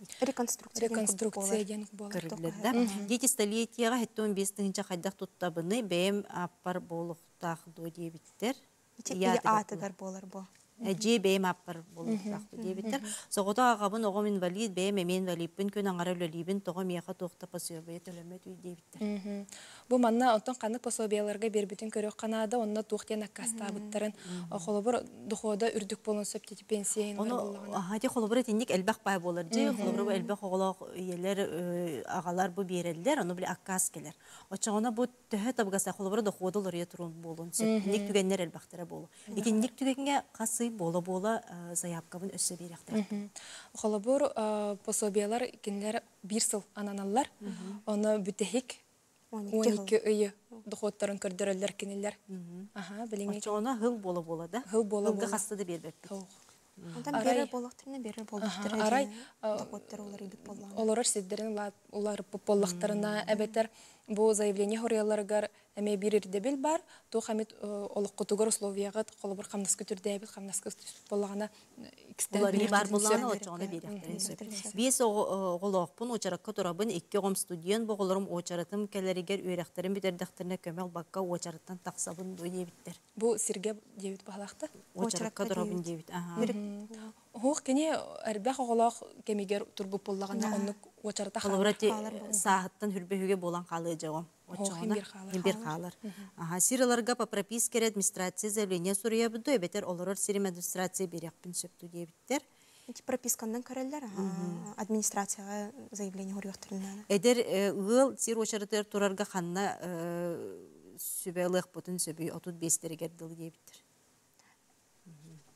Реконструкция ден көрілер. Дети столетияға хетті он бес тыңынша қайдақ тұттабыны бәйім аппар болуқтақ до дейбіттер. Ие атығар болар бұл. Әже бәйім аппар болуқтақ до дейбіттер. Соғыда ағабын оғым инвалид бәйім әмен валиппін көн аңары өлелейбін тоғы мияқа тоқта пособия төлемет үй дейбіттер. Бұл манна онтон қаны пособияларға бербетін көрек қанада, онна туқтен аққаста бұттарын. Қолыбыр дұқода үрдік болын сөптеті пенсияйын бар болағына. Хати қолыбыр етіндік әлбәқ бай болыр. Же қолыбыр әлбәқ оғылақ елер ағалар бұл берелдер, оны біле аққас келер. Очағына бұл түхі табғаса қолыбыр дұқода лұрия тұрын болын. Сөптінік түгенлер әлбәқтері болу. Етіндік түгенге қасы бола-бола заявкабын өссі беректер. Қолыбыр пособиялар кенлер бір сыл ананалар, оны бүтехік он iki үйі дұқоттарын көрдірілер кенелер. Очағына ғыл бола-бола да? Ғыл бола-бола. Ғылғы қастады бербеппет. Ondan beri bolaqtırına beri bolaqtırı. Aray, Доходтар олар идip болған. Олар сиддерин олар боллақтарына әбетер бұл заявление хорияларгар әме бірірде бел бар, то хамит олық құтығыр условияға қолыбыр қамнас көтірді әбет, қамнас көтірді болағына Олар бар болағына очағына беректерін. Бес оғылақпын очараққа тұрабын екі оғым студент боғылырым очаратым кәлерігер өйрәқтерін бітердіқтеріне көмел баққа очараттан тақсабын дөй дебіттер. Бұл сирге дебіт бағалақты? Очараққа тұрабын дебіт. Хоқ кене әрбәқ оғылақ кемегер тұрбып болағына онық очарата қалар. Сағыттан хүрбеуге болан қалы жағым. Химбир қалар. Сираларға по пропискер администрация заявление сұрия бұды, өбетер оларар сирим администрация берекпін сөпту дебіттер. Пропискандан көрелер, администрацияға заявление ғырияқтырынады. Әдер ұғыл сир очаратыр тұрарға қанна сөбәліқ бұтын сөбей отыз бестерігер дылы дебіттер.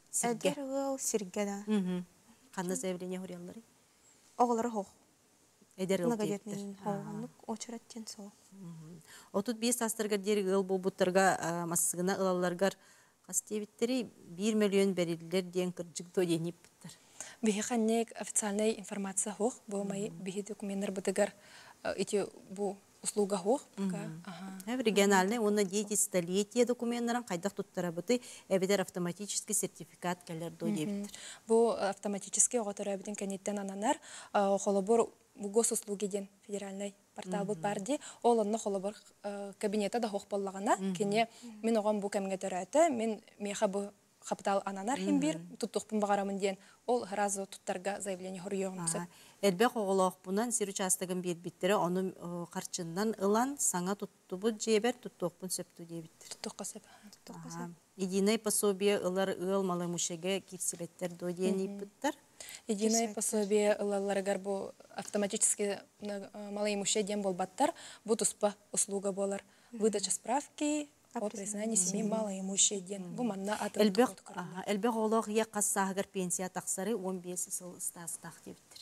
Әдер ұғыл сирге да. Қанна заявление ғыриялары? Оғылары хоқ. Эдер ыл Многодетный диэбиттер. холонук очереттен сол. Отут бес астыргар дери ыл болбуттарга массыгына ылаларгар қас дебиттери бир миллион берилер диен кыржык то дениппиттер. Бихи ханнек официальная информация хох, бу мои бихи документтер бытыгар эти бу услуга хох. Ага. Региональный, он надеется столетие документаран кайдах туттара быты, эбидер автоматический сертификат келер до дебиттер. Бу автоматически оготора битен кенеттен ананар, холобор бу госуслуги ден федеральный портал бут барди, ол онно холобор кабинета да хох боллагана, кене мен огон бу кемге төрөтө, мен меха бу капитал ананар хим бир туттукпун багарамын ден, ол сразу туттарга заявление хорьёгнуса. Элбек оголок бунан сир участогын бир биттери, оны карчындан ылан саңа туттубу жебер туттукпун сөптү дебиттер. Туттукка сеп. Единый пособие ылар ыл малай мушеге кирсилеттер до диен иппиттер. Единое пособие ылаларгар бу автоматически малай муше ден болбаттар, бу туспа услуга болар. Выдача справки о признании семьи малоимущей ден. Бу манна атын. Элбек оголок я кассагар пенсия таксары он бес жыл стастах дебиттер.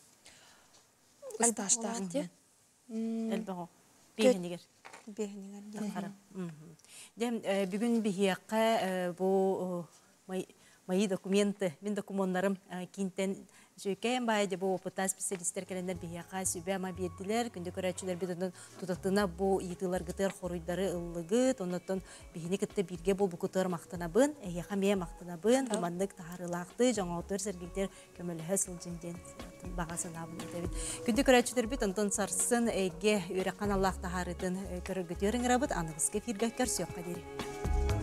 Сташтах де. Элбек о. Бегенигер. Бегенигер. Дем бүгүн бихиякка бу мои документы, мен документтарым кинтен жөйкен байды бу опыта специалисттер келендер бихиякка сүбе ама бердилер, күндө көрөчүлөр биден тутактына бу итылар гытыр хоруйдары ыллыгыт, оннотон бихини кытты бирге бул букутар мактанабын, эяка ме мактанабын, думандык таарылакты, жаңоотор сергектер көмөлөһө сылжынден багасынабын дебит. Күндө көрөчүлөр бит онтон сарсын эге үракан Аллах таарытын көрөгөтөрүңрабыт, аныгызга фиргаккар сөкка дери.